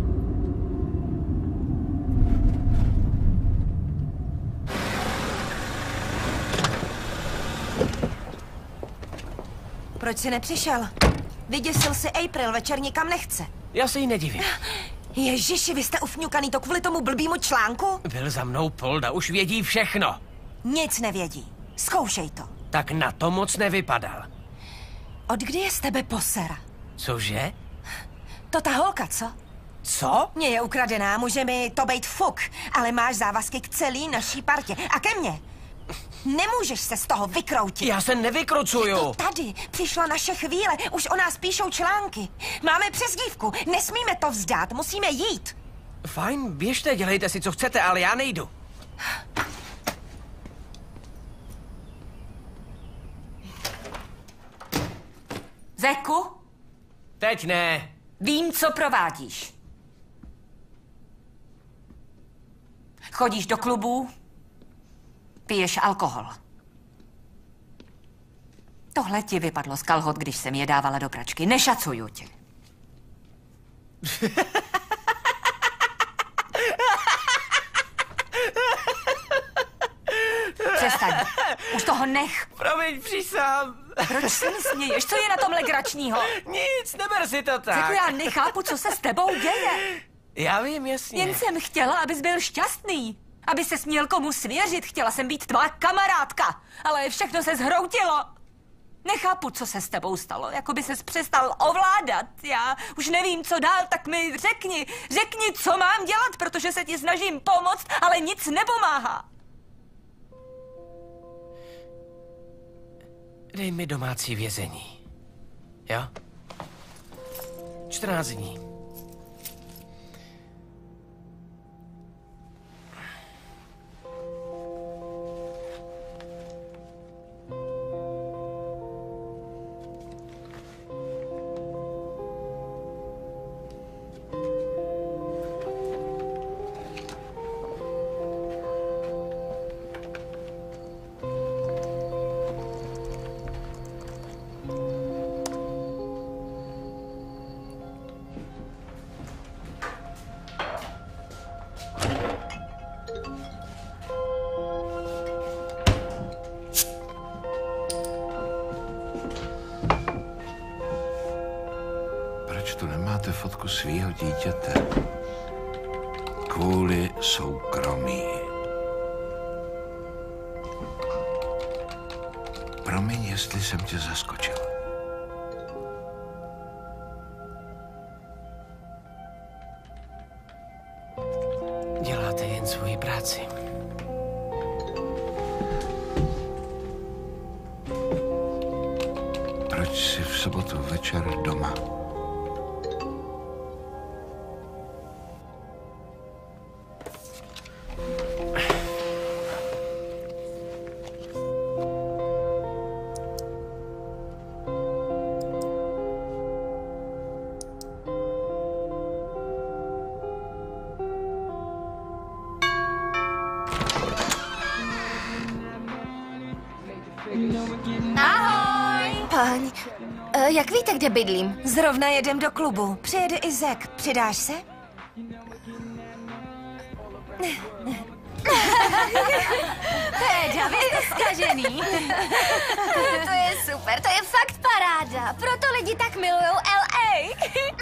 Proč jsi nepřišel? Vyděsil si April, večer nikam nechce. Já se jí nedivím. Ježiši, vy jste ufňukaný to kvůli tomu blbýmu článku? Byl za mnou Polda, už vědí všechno. Nic nevědí. Zkoušej to. Tak na to moc nevypadal. Od kdy je z tebe posera? Cože? To ta holka, co? Co? Mně je ukradená, může mi to být fuk, ale máš závazky k celý naší partě. A ke mně. Nemůžeš se z toho vykroutit. Já se nevykrucuju. Je to tady. Přišla naše chvíle. Už o nás píšou články. Máme přezdívku. Nesmíme to vzdát. Musíme jít. Fajn, běžte, dělejte si, co chcete, ale já nejdu. Zeku? Teď ne. Vím, co provádíš. Chodíš do klubů, piješ alkohol. Tohle ti vypadlo z kalhot, když jsem je dávala do pračky. Nešacuju tě. Přestaň. Už toho nech. Promiň, přísám. Proč se mi směješ? Co je na tom legračního? Nic, neber si to tak. Zeku, já nechápu, co se s tebou děje. Já vím, jasně. Jen jsem chtěla, abys byl šťastný. Aby se směl komu svěřit. Chtěla jsem být tvá kamarádka. Ale všechno se zhroutilo. Nechápu, co se s tebou stalo. Jako by ses přestal ovládat. Já už nevím, co dál, tak mi řekni. Řekni, co mám dělat, protože se ti snažím pomoct, ale nic nepomáhá. Dej mi domácí vězení. Jo? 14 dní. Proč tu nemáte fotku svýho dítěte? Kvůli soukromí. Promiň, jestli jsem tě zaskočil. Děláte jen svoji práci. Proč jsi v sobotu večer doma? Ahoj! Páň, jak víte, kde bydlím? Zrovna jedem do klubu. Přijede i Zek. Přidáš se? Péďa, vy jste zkažený. To je super, to je fakt paráda. Proto lidi tak milujou LA.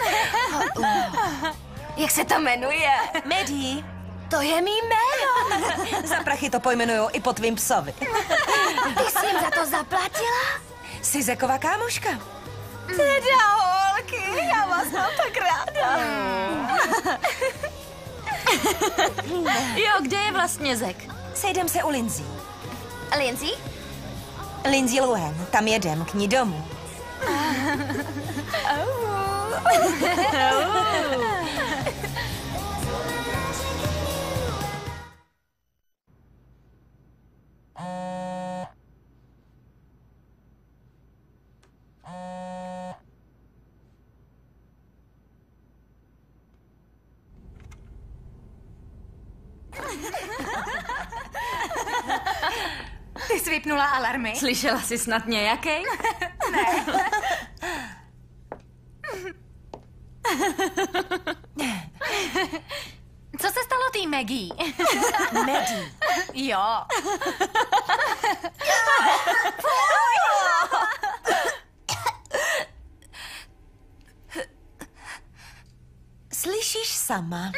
Jak se to jmenuje? Maddie. To je mý jméno. Za prachy to pojmenujou i po tvým psovi. Ty jsi jim za to zaplatila? Jsi Zekova kámoška. Teda holky, já vás mám tak ráda. Jo, kde je vlastně Zek? Sejdem se u Lindsay. Lindsay? Lindsay Lohan, tam jedem k ní domů. Ty jsi vypnula alarmy? Slyšela jsi snad nějakej? Ne. Maggie. Maddie. Jo. Slyšíš sama?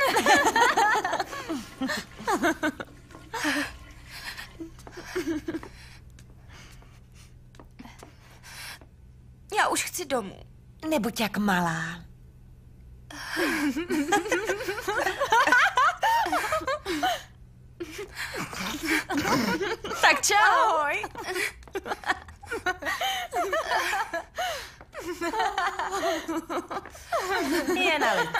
Já už chci domů. Nebuď jak malá. Tak čau. Ahoj. Je na lidu.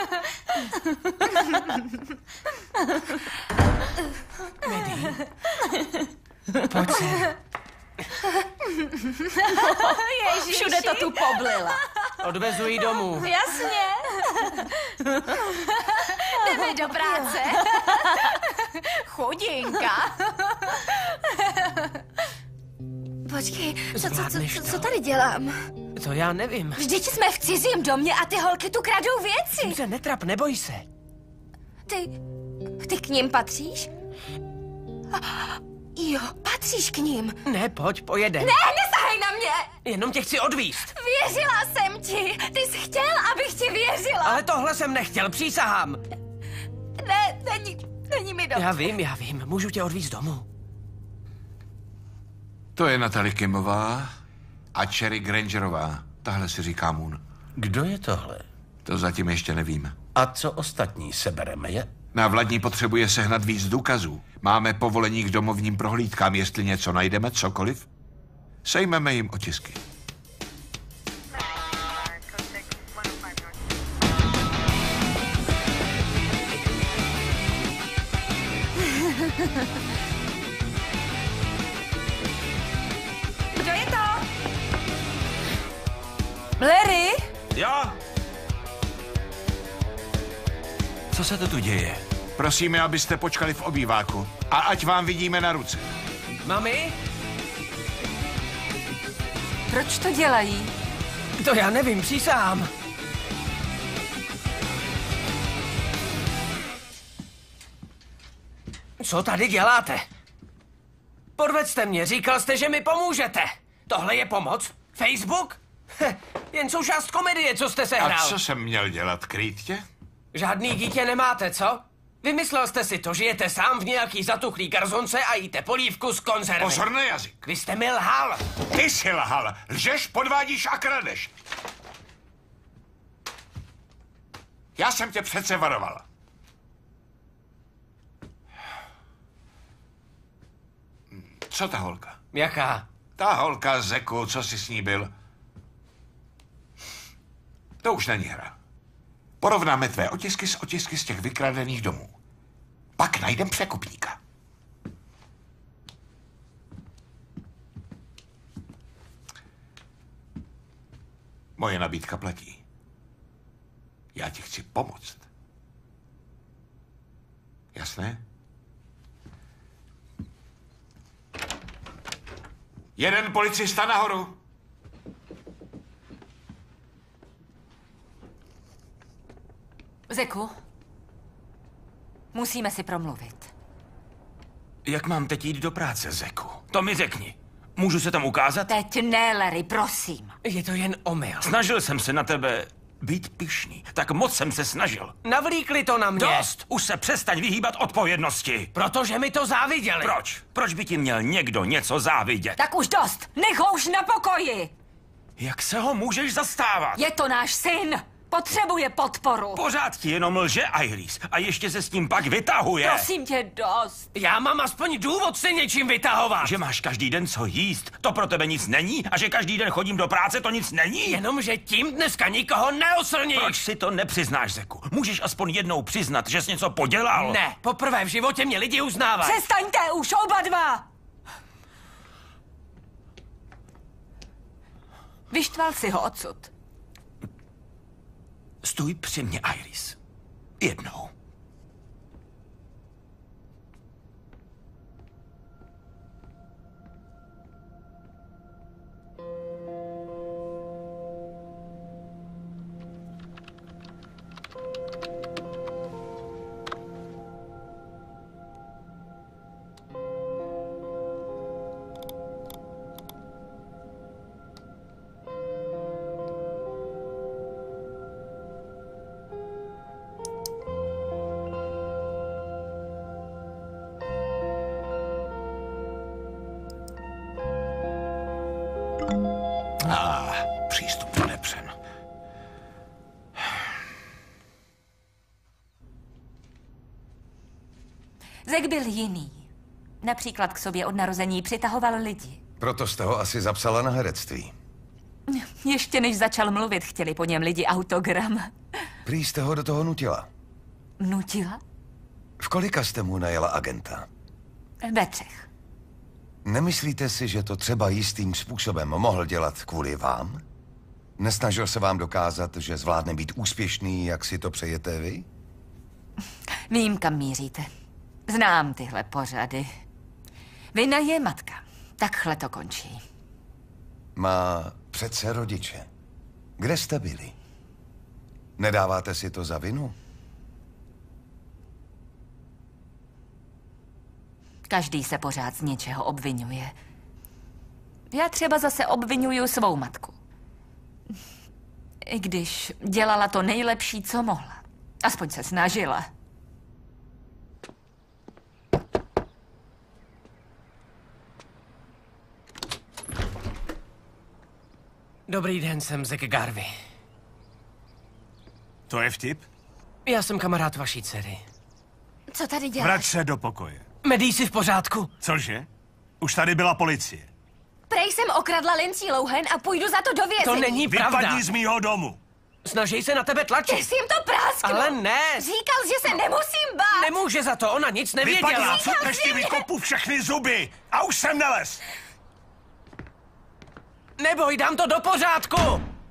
Maddie, pojď se. Ježiši. Všude to tu poblila. Odvezu ji domů. Jasně. Jdeme do práce. Chudinka. Počkej, co tady dělám? To já nevím. Vždyť jsme v cizím domě a ty holky tu kradou věci. Tím se netrap, neboj se. Ty k ním patříš? Jo, patříš k ním. Ne, pojď, pojedem. Ne, nesahej na mě! Jenom tě chci odvízt. Věřila jsem ti. Ty jsi chtěl, abych ti věřila. Ale tohle jsem nechtěl, přísahám. Ne, není mi dobře. Já vím, můžu tě odvízt domů. To je Natalie Kimová a Cherry Grangerová. Tahle si říká Moon. Kdo je tohle? To zatím ještě nevím. A co ostatní, sebereme je? Návladní potřebuje sehnat víc důkazů. Máme povolení k domovním prohlídkám, jestli něco najdeme, cokoliv. Sejmeme jim otisky. Kdo je to? Larry? Jo? Co se to tu děje? Prosíme, abyste počkali v obýváku. A ať vám vidíme na ruce. Mami? Proč to dělají? To já nevím, přísahám. Co tady děláte? Podvedste mě, říkal jste, že mi pomůžete. Tohle je pomoc? Facebook? Jen součást komedie, co jste sehnal. A co jsem měl dělat, krýt tě? Žádný dítě nemáte, co? Vymyslel jste si to, žijete sám v nějaký zatuchlý garzonce a jíte polívku z konzervy. Pozor na jazyk. Vy jste mi lhal. Ty jsi lhal. Lžeš, podvádíš a kradeš. Já jsem tě přece varoval. Co ta holka? Jaká? Ta holka Zeku, co jsi s ní byl. To už není hra. Porovnáme tvé otisky s otisky z těch vykradených domů. Pak najdem překupníka. Moje nabídka platí. Já ti chci pomoct. Jasné? Jeden policista nahoru. Zeku, musíme si promluvit. Jak mám teď jít do práce, Zeku? To mi řekni. Můžu se tam ukázat? Teď ne, Larry, prosím. Je to jen omyl. Snažil jsem se na tebe být pyšný. Tak moc jsem se snažil. Navlíkli to na mě. Dost! Už se přestaň vyhýbat odpovědnosti. Protože mi to záviděli. Proč? Proč by ti měl někdo něco závidět? Tak už dost! Nech ho už na pokoji! Jak se ho můžeš zastávat? Je to náš syn! Potřebuje podporu! Pořád ti jenom lže, Iris. A ještě se s tím pak vytahuje. Prosím tě, dost! Já mám aspoň důvod se něčím vytahovat. Že máš každý den co jíst, to pro tebe nic není? A že každý den chodím do práce, to nic není? Jenomže tím dneska nikoho neoslníš. Proč si to nepřiznáš, Zeku? Můžeš aspoň jednou přiznat, že jsi něco podělal? Ne, poprvé v životě mě lidi uznávají. Přestaňte už oba dva! Vyštval si ho odsud. Stůj při mě, Iris. Jednou. Zack byl jiný. Například k sobě od narození přitahoval lidi. Proto jste ho asi zapsala na herectví. Ještě než začal mluvit, chtěli po něm lidi autogram. Prý jste ho do toho nutila. Nutila? V kolika jste mu najela agenta? Ve 3. Nemyslíte si, že to třeba jistým způsobem mohl dělat kvůli vám? Nesnažil se vám dokázat, že zvládne být úspěšný, jak si to přejete vy? Vím, kam míříte. Znám tyhle pořady. Vina je matka. Takhle to končí. Má přece rodiče. Kde jste byli? Nedáváte si to za vinu? Každý se pořád z něčeho obvinuje. Já třeba zase obvinuju svou matku. I když dělala to nejlepší, co mohla. Aspoň se snažila. Dobrý den, jsem Zack Garvey. To je vtip? Já jsem kamarád vaší dcery. Co tady děláš? Vrať se do pokoje. Maddie, jsi v pořádku? Cože? Už tady byla policie. Prej jsem okradla Lindsay Lohan a půjdu za to do vězení. To není pravda. Vypadni z mýho domu. Snaží se na tebe tlačit. Ty jsi jim to prásknul. Ale ne. Říkal, že se nemusím bát. Nemůže za to, ona nic nevěděla. Vypadni, co než ti vykopu všechny zuby. A už jsem nelez. Neboj, dám to do pořádku.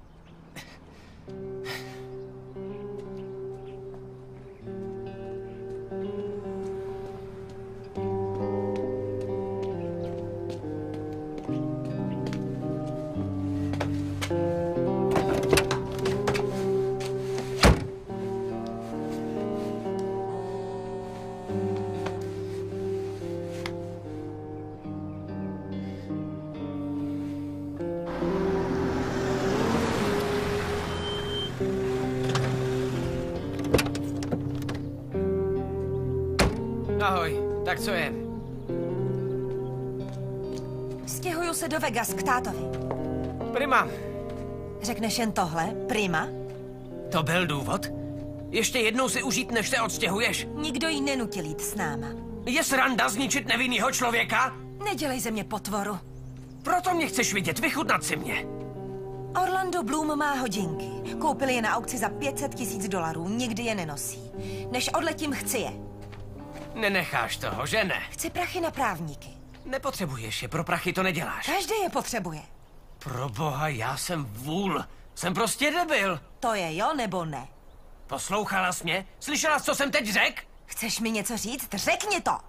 Ahoj, tak co je? Stěhuju se do Vegas k tátovi. Prima. Řekneš jen tohle? Prima? To byl důvod? Ještě jednou si užít, než se odstěhuješ? Nikdo jí nenutil jít s náma. Je sranda zničit nevinnýho člověka? Nedělej ze mě potvoru. Proto mě chceš vidět, vychutnat si mě. Orlando Bloom má hodinky. Koupili je na aukci za $500,000, nikdy je nenosí. Než odletím, chci je. Nenecháš toho, že ne? Chci prachy na právníky. Nepotřebuješ je, pro prachy to neděláš. Každý je potřebuje. Pro boha, já jsem vůl. Jsem prostě debil. To je jo nebo ne? Poslouchala jsi mě? Slyšela jsi, co jsem teď řekl? Chceš mi něco říct? Řekni to!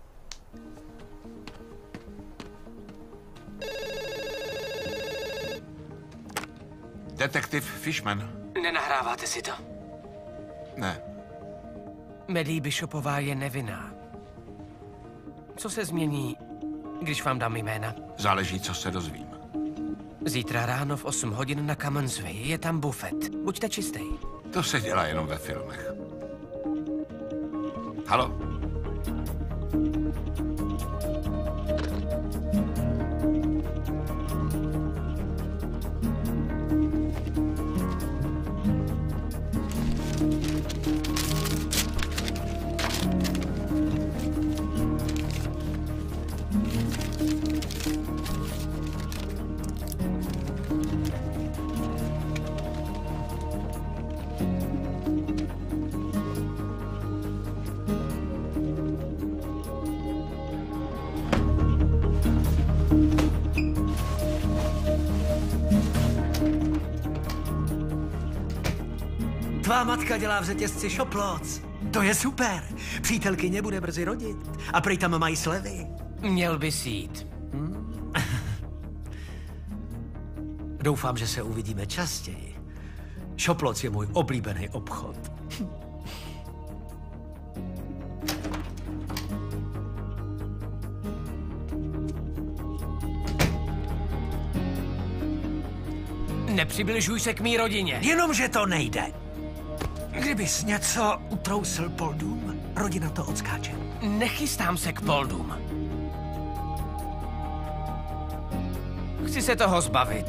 Detektiv Fishman. Nenahráváte si to? Ne. Maddie Bishopová je nevinná. Co se změní, když vám dám jména? Záleží, co se dozvím. Zítra ráno v 8 hodin na Commons Way. Je tam bufet. Buďte čistý. To se dělá jenom ve filmech. Haló? Tvá matka dělá v řetězci Shoplots. To je super. Přítelkyně bude brzy rodit. A prej tam mají slevy. Měl bys jít. Doufám, že se uvidíme častěji. Shoplots je můj oblíbený obchod. Nepřibližuj se k mý rodině. Jenomže to nejde. Kdybys něco utrousil Poldům, rodina to odskáče. Nechystám se k Poldům. Chci se toho zbavit.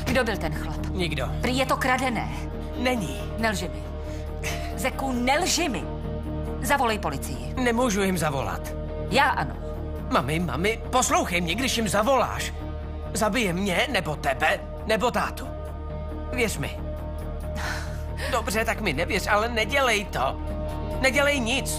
Kdo byl ten chlap? Nikdo. Prý je to kradené. Není. Nelži mi. Zeku, nelži mi. Zavolej policii. Nemůžu jim zavolat. Já ano. Mami, poslouchej mě, když jim zavoláš. Zabije mě, nebo tebe, nebo tátu. Věř mi. Dobře, tak mi nevěř, ale nedělej to. Nedělej nic.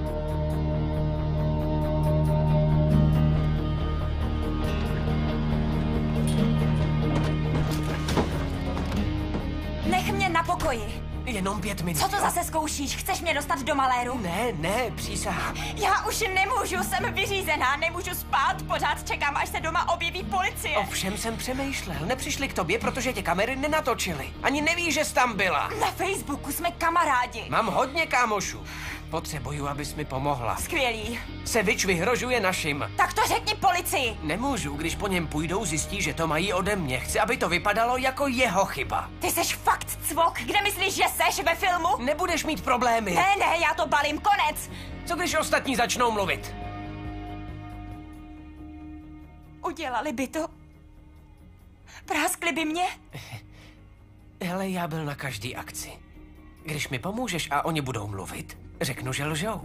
Nech mě na pokoji. Jenom 5 minut. Co to zase zkoušíš? Chceš mě dostat do maléru? Ne, přísahám. Já už nemůžu, jsem vyřízená, nemůžu spát, pořád čekám, až se doma objeví policie. Ovšem jsem přemýšlel, nepřišli k tobě, protože tě kamery nenatočily. Ani nevíš, že jsi tam byla. Na Facebooku jsme kamarádi. Mám hodně kámošů. Potřebuju, abys mi pomohla. Skvělý. Sevič vyhrožuje našim. Tak to řekni policii. Nemůžu, když po něm půjdou, zjistí, že to mají ode mě. Chci, aby to vypadalo jako jeho chyba. Ty seš fakt cvok, kde myslíš, že seš ve filmu? Nebudeš mít problémy. Ne, já to balím, konec. Co když ostatní začnou mluvit? Udělali by to. Práskli by mě. Hele, já byl na každý akci. Když mi pomůžeš a oni budou mluvit, řeknu, že lžou.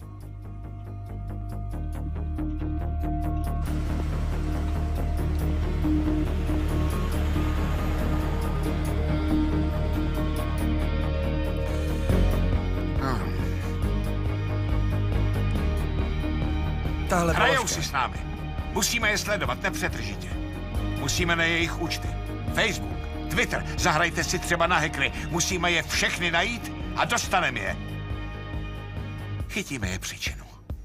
Hrajou si s námi. Musíme je sledovat nepřetržitě. Musíme na jejich účty. Facebook, Twitter, zahrajte si třeba na hackery. Musíme je všechny najít a dostaneme je. Chytíme je příčinu.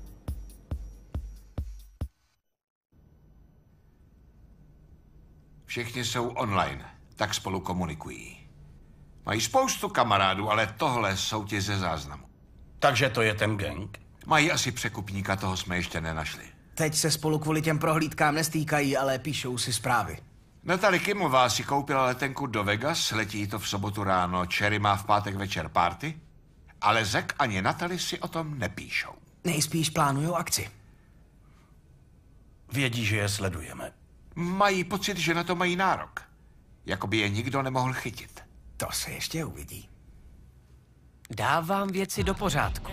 Všichni jsou online, tak spolu komunikují. Mají spoustu kamarádů, ale tohle jsou ti ze záznamu. Takže to je ten gang? Mají asi překupníka, toho jsme ještě nenašli. Teď se spolu kvůli těm prohlídkám nestýkají, ale píšou si zprávy. Natalie Kimová si koupila letenku do Vegas, letí to v sobotu ráno, Cherry má v pátek večer party, ale Zack ani Natalie si o tom nepíšou. Nejspíš plánujou akci. Vědí, že je sledujeme. Mají pocit, že na to mají nárok. Jakoby je nikdo nemohl chytit. To se ještě uvidí. Dávám věci do pořádku.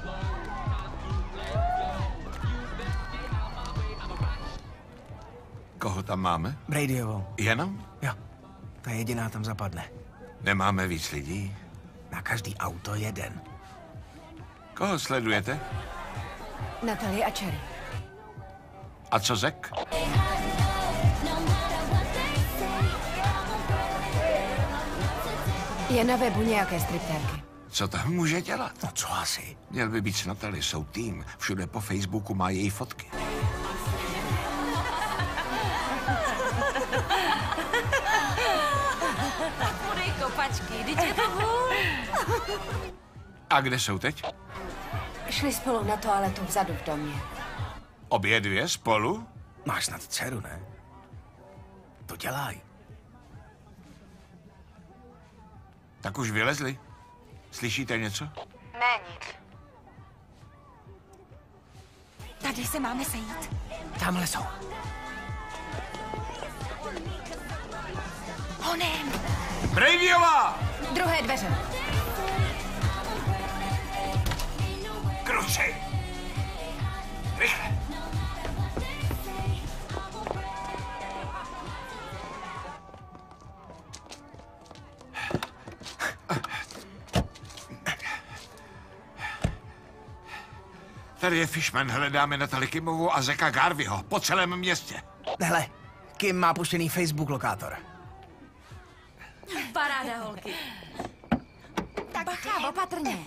Koho tam máme? Bradyovou. Jenom? Jo, ta jediná tam zapadne. Nemáme víc lidí? Na každý auto jeden. Koho sledujete? Natalie a Cherry. A co Zack? Je na webu nějaké striptérky. Co tam může dělat? No co asi? Měl by být s Natalie, jsou tým. Všude po Facebooku má její fotky. Podej kopačky, teď je to hůl. A kde jsou teď? Šli spolu na toaletu vzadu v domě. Obě dvě spolu? Máš snad dceru, ne? To dělají. Tak už vylezli. Slyšíte něco? Ne, nic. Tady se máme sejít. Tamhle jsou. Honem! Bradyová! Druhé dveře. Kruci! Rychle! Tady je Fishman, hledáme Natalie Kimovou a Zacka Garveyho po celém městě. Hele, Kim má puštěný Facebook lokátor. Paráda, holky. Tak bacha, opatrně.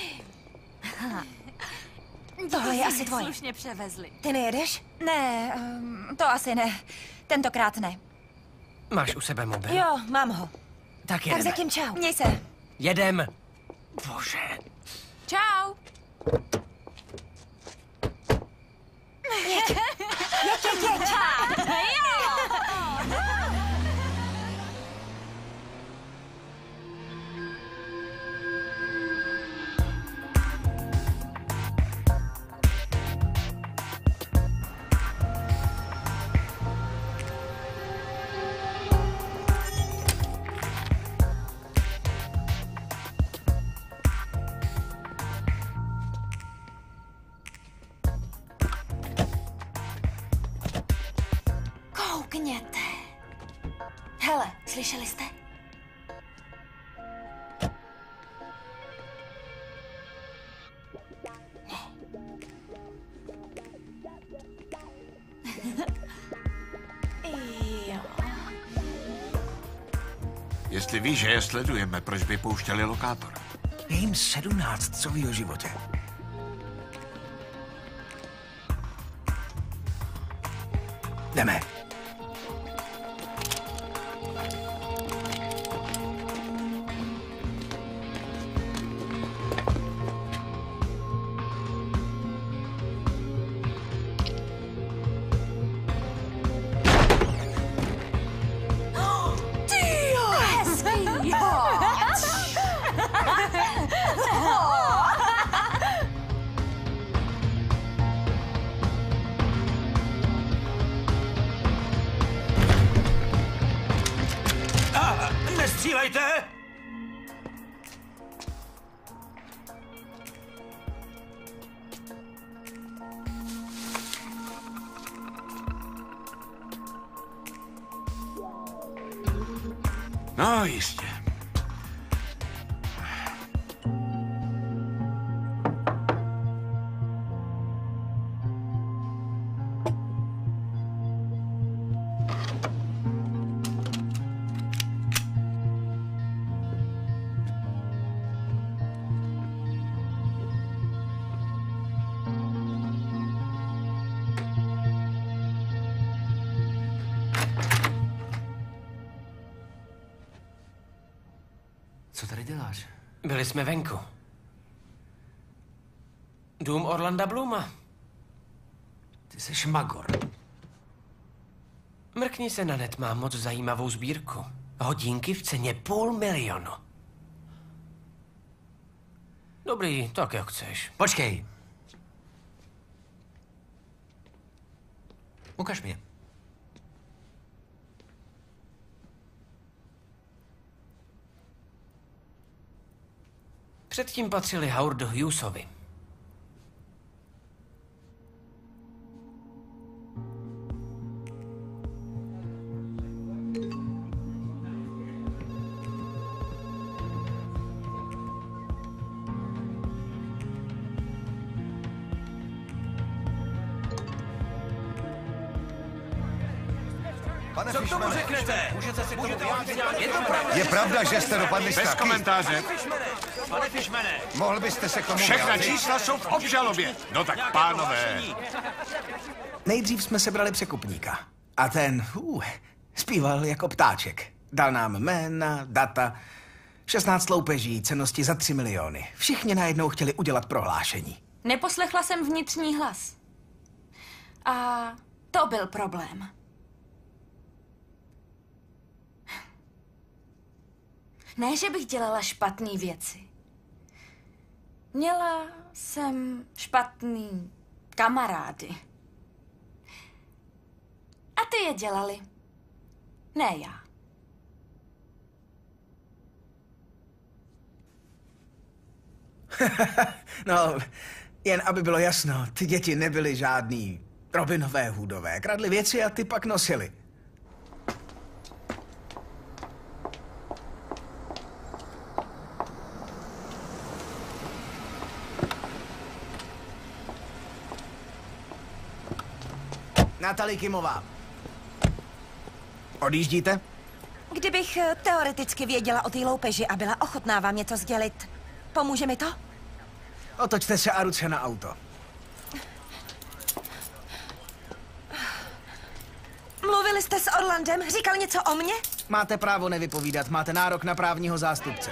Tohle je asi tvoje. Slušně převezli. Ty nejedeš? Ne, to asi ne. Tentokrát ne. Máš u sebe mobil? Jo, mám ho. Tak jedeme. Tak zatím čau. Měj se. Jedem. Bože. Čau. Jeď. Jeď. Koukněte. Hele, slyšeli jste? Jo. Jestli víš, že je sledujeme, proč by pouštěli lokátor? Je jim 17, co ví o životě. Jdeme. Nestřílejte! No, jistě. Co tady děláš? Byli jsme venku. Dům Orlanda Blooma. Ty jsi šmagor. Mrkni se na net, mám moc zajímavou sbírku. Hodinky v ceně $500 000. Dobrý, tak jak chceš. Počkej. Ukaž mě. Předtím patřili Howardu Hughesovi. Pane Co k tomu Fischmane, řeknete? Můžete si k tomu vyjádřit? Je pravda, že jste dopadli Bez straky? komentáře. Pane Fischmane. Mohl byste se k tomu Všechna vyjádřit? čísla jsou v obžalobě. No tak, pánové. Nejdřív jsme sebrali překupníka. A ten, zpíval jako ptáček. Dal nám jména, data, 16 loupeží, cennosti za 3 miliony. Všichni najednou chtěli udělat prohlášení. Neposlechla jsem vnitřní hlas. A to byl problém. Ne, že bych dělala špatné věci. Měla jsem špatný kamarády. A ty je dělali. Ne já. No, jen aby bylo jasno, ty děti nebyly žádný Robinové Hoodové. Kradli věci a ty pak nosili. Natalie Kimová. Odjíždíte? Kdybych teoreticky věděla o té loupeži a byla ochotná vám něco sdělit, pomůže mi to? Otočte se a ruce na auto. Mluvili jste s Orlandem? Říkal něco o mně? Máte právo nevypovídat, máte nárok na právního zástupce.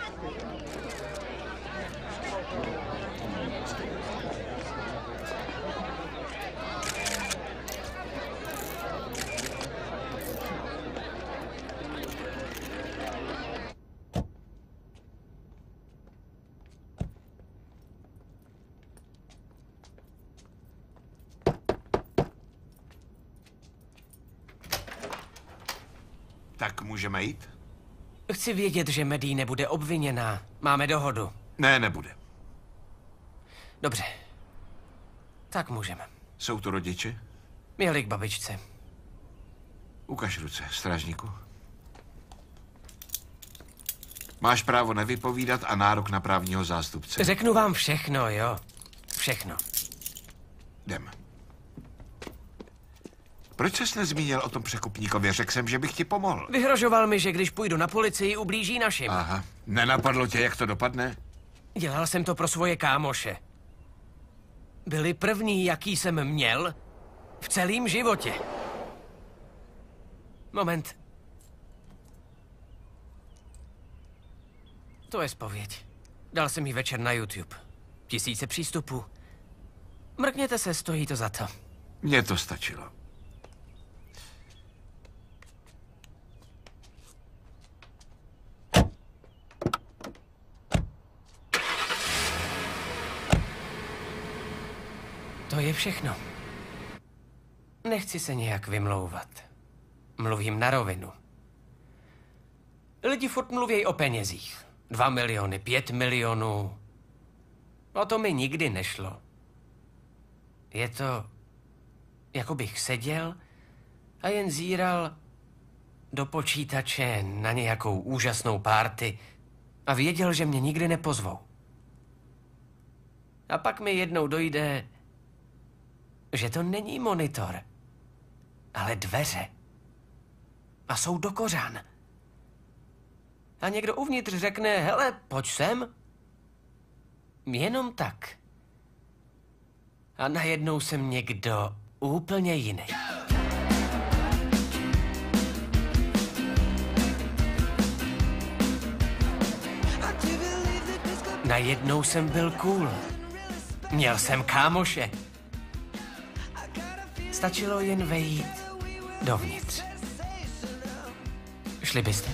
Tak můžeme jít? Chci vědět, že Maddie nebude obviněná. Máme dohodu. Ne, nebude. Dobře. Tak můžeme. Jsou to rodiče? Jeli k babičce. Ukaž ruce, strážníku. Máš právo nevypovídat a nárok na právního zástupce. Řeknu vám všechno, jo. Všechno. Jdem. Proč ses nezmínil o tom překupníkovi? Řekl jsem, že bych ti pomohl. Vyhrožoval mi, že když půjdu na policii, ublíží našim. Aha. Nenapadlo tě, jak to dopadne? Dělal jsem to pro svoje kámoše. Byli první, jaký jsem měl v celém životě. Moment. To je zpověď. Dal jsem ji večer na YouTube. 1000 přístupů. Mrkněte se, stojí to za to. Mně to stačilo. To je všechno. Nechci se nějak vymlouvat. Mluvím na rovinu. Lidi furt mluví o penězích. 2 miliony, 5 milionů. O to mi nikdy nešlo. Je to, jako bych seděl a jen zíral do počítače na nějakou úžasnou párty a věděl, že mě nikdy nepozvou. A pak mi jednou dojde, že to není monitor, ale dveře. A jsou do kořán. A někdo uvnitř řekne, hele, pojď sem. Jenom tak. A najednou jsem někdo úplně jiný. Najednou jsem byl cool. Měl jsem kámoše. Stačilo jen vejít dovnitř. Šli byste?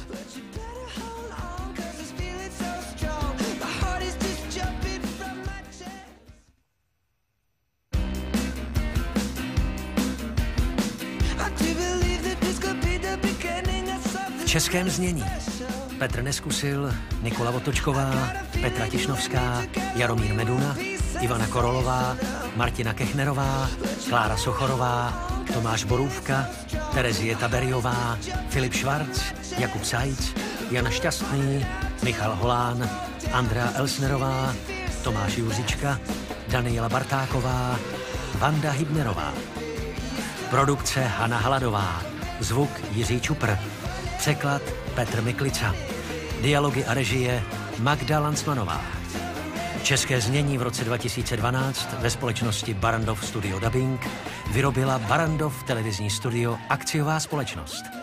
V českém znění Petr Neskusil, Nikola Otočková, Petra Tišnovská, Jaromír Meduna, Ivana Korolová, Martina Kechnerová, Klára Sochorová, Tomáš Borůvka, Terezie Taberiová, Filip Švarc, Jakub Sajc, Jan Šťastný, Michal Holán, Andrea Elsnerová, Tomáš Juzička, Daniela Bartáková, Vanda Hybnerová. Produkce Hana Hladová, zvuk Jiří Čupr, překlad Petr Miklica, dialogy a režie Magda Lansmanová. České znění v roce 2012 ve společnosti Barrandov Studio Dubbing vyrobila Barrandov televizní studio akciová společnost.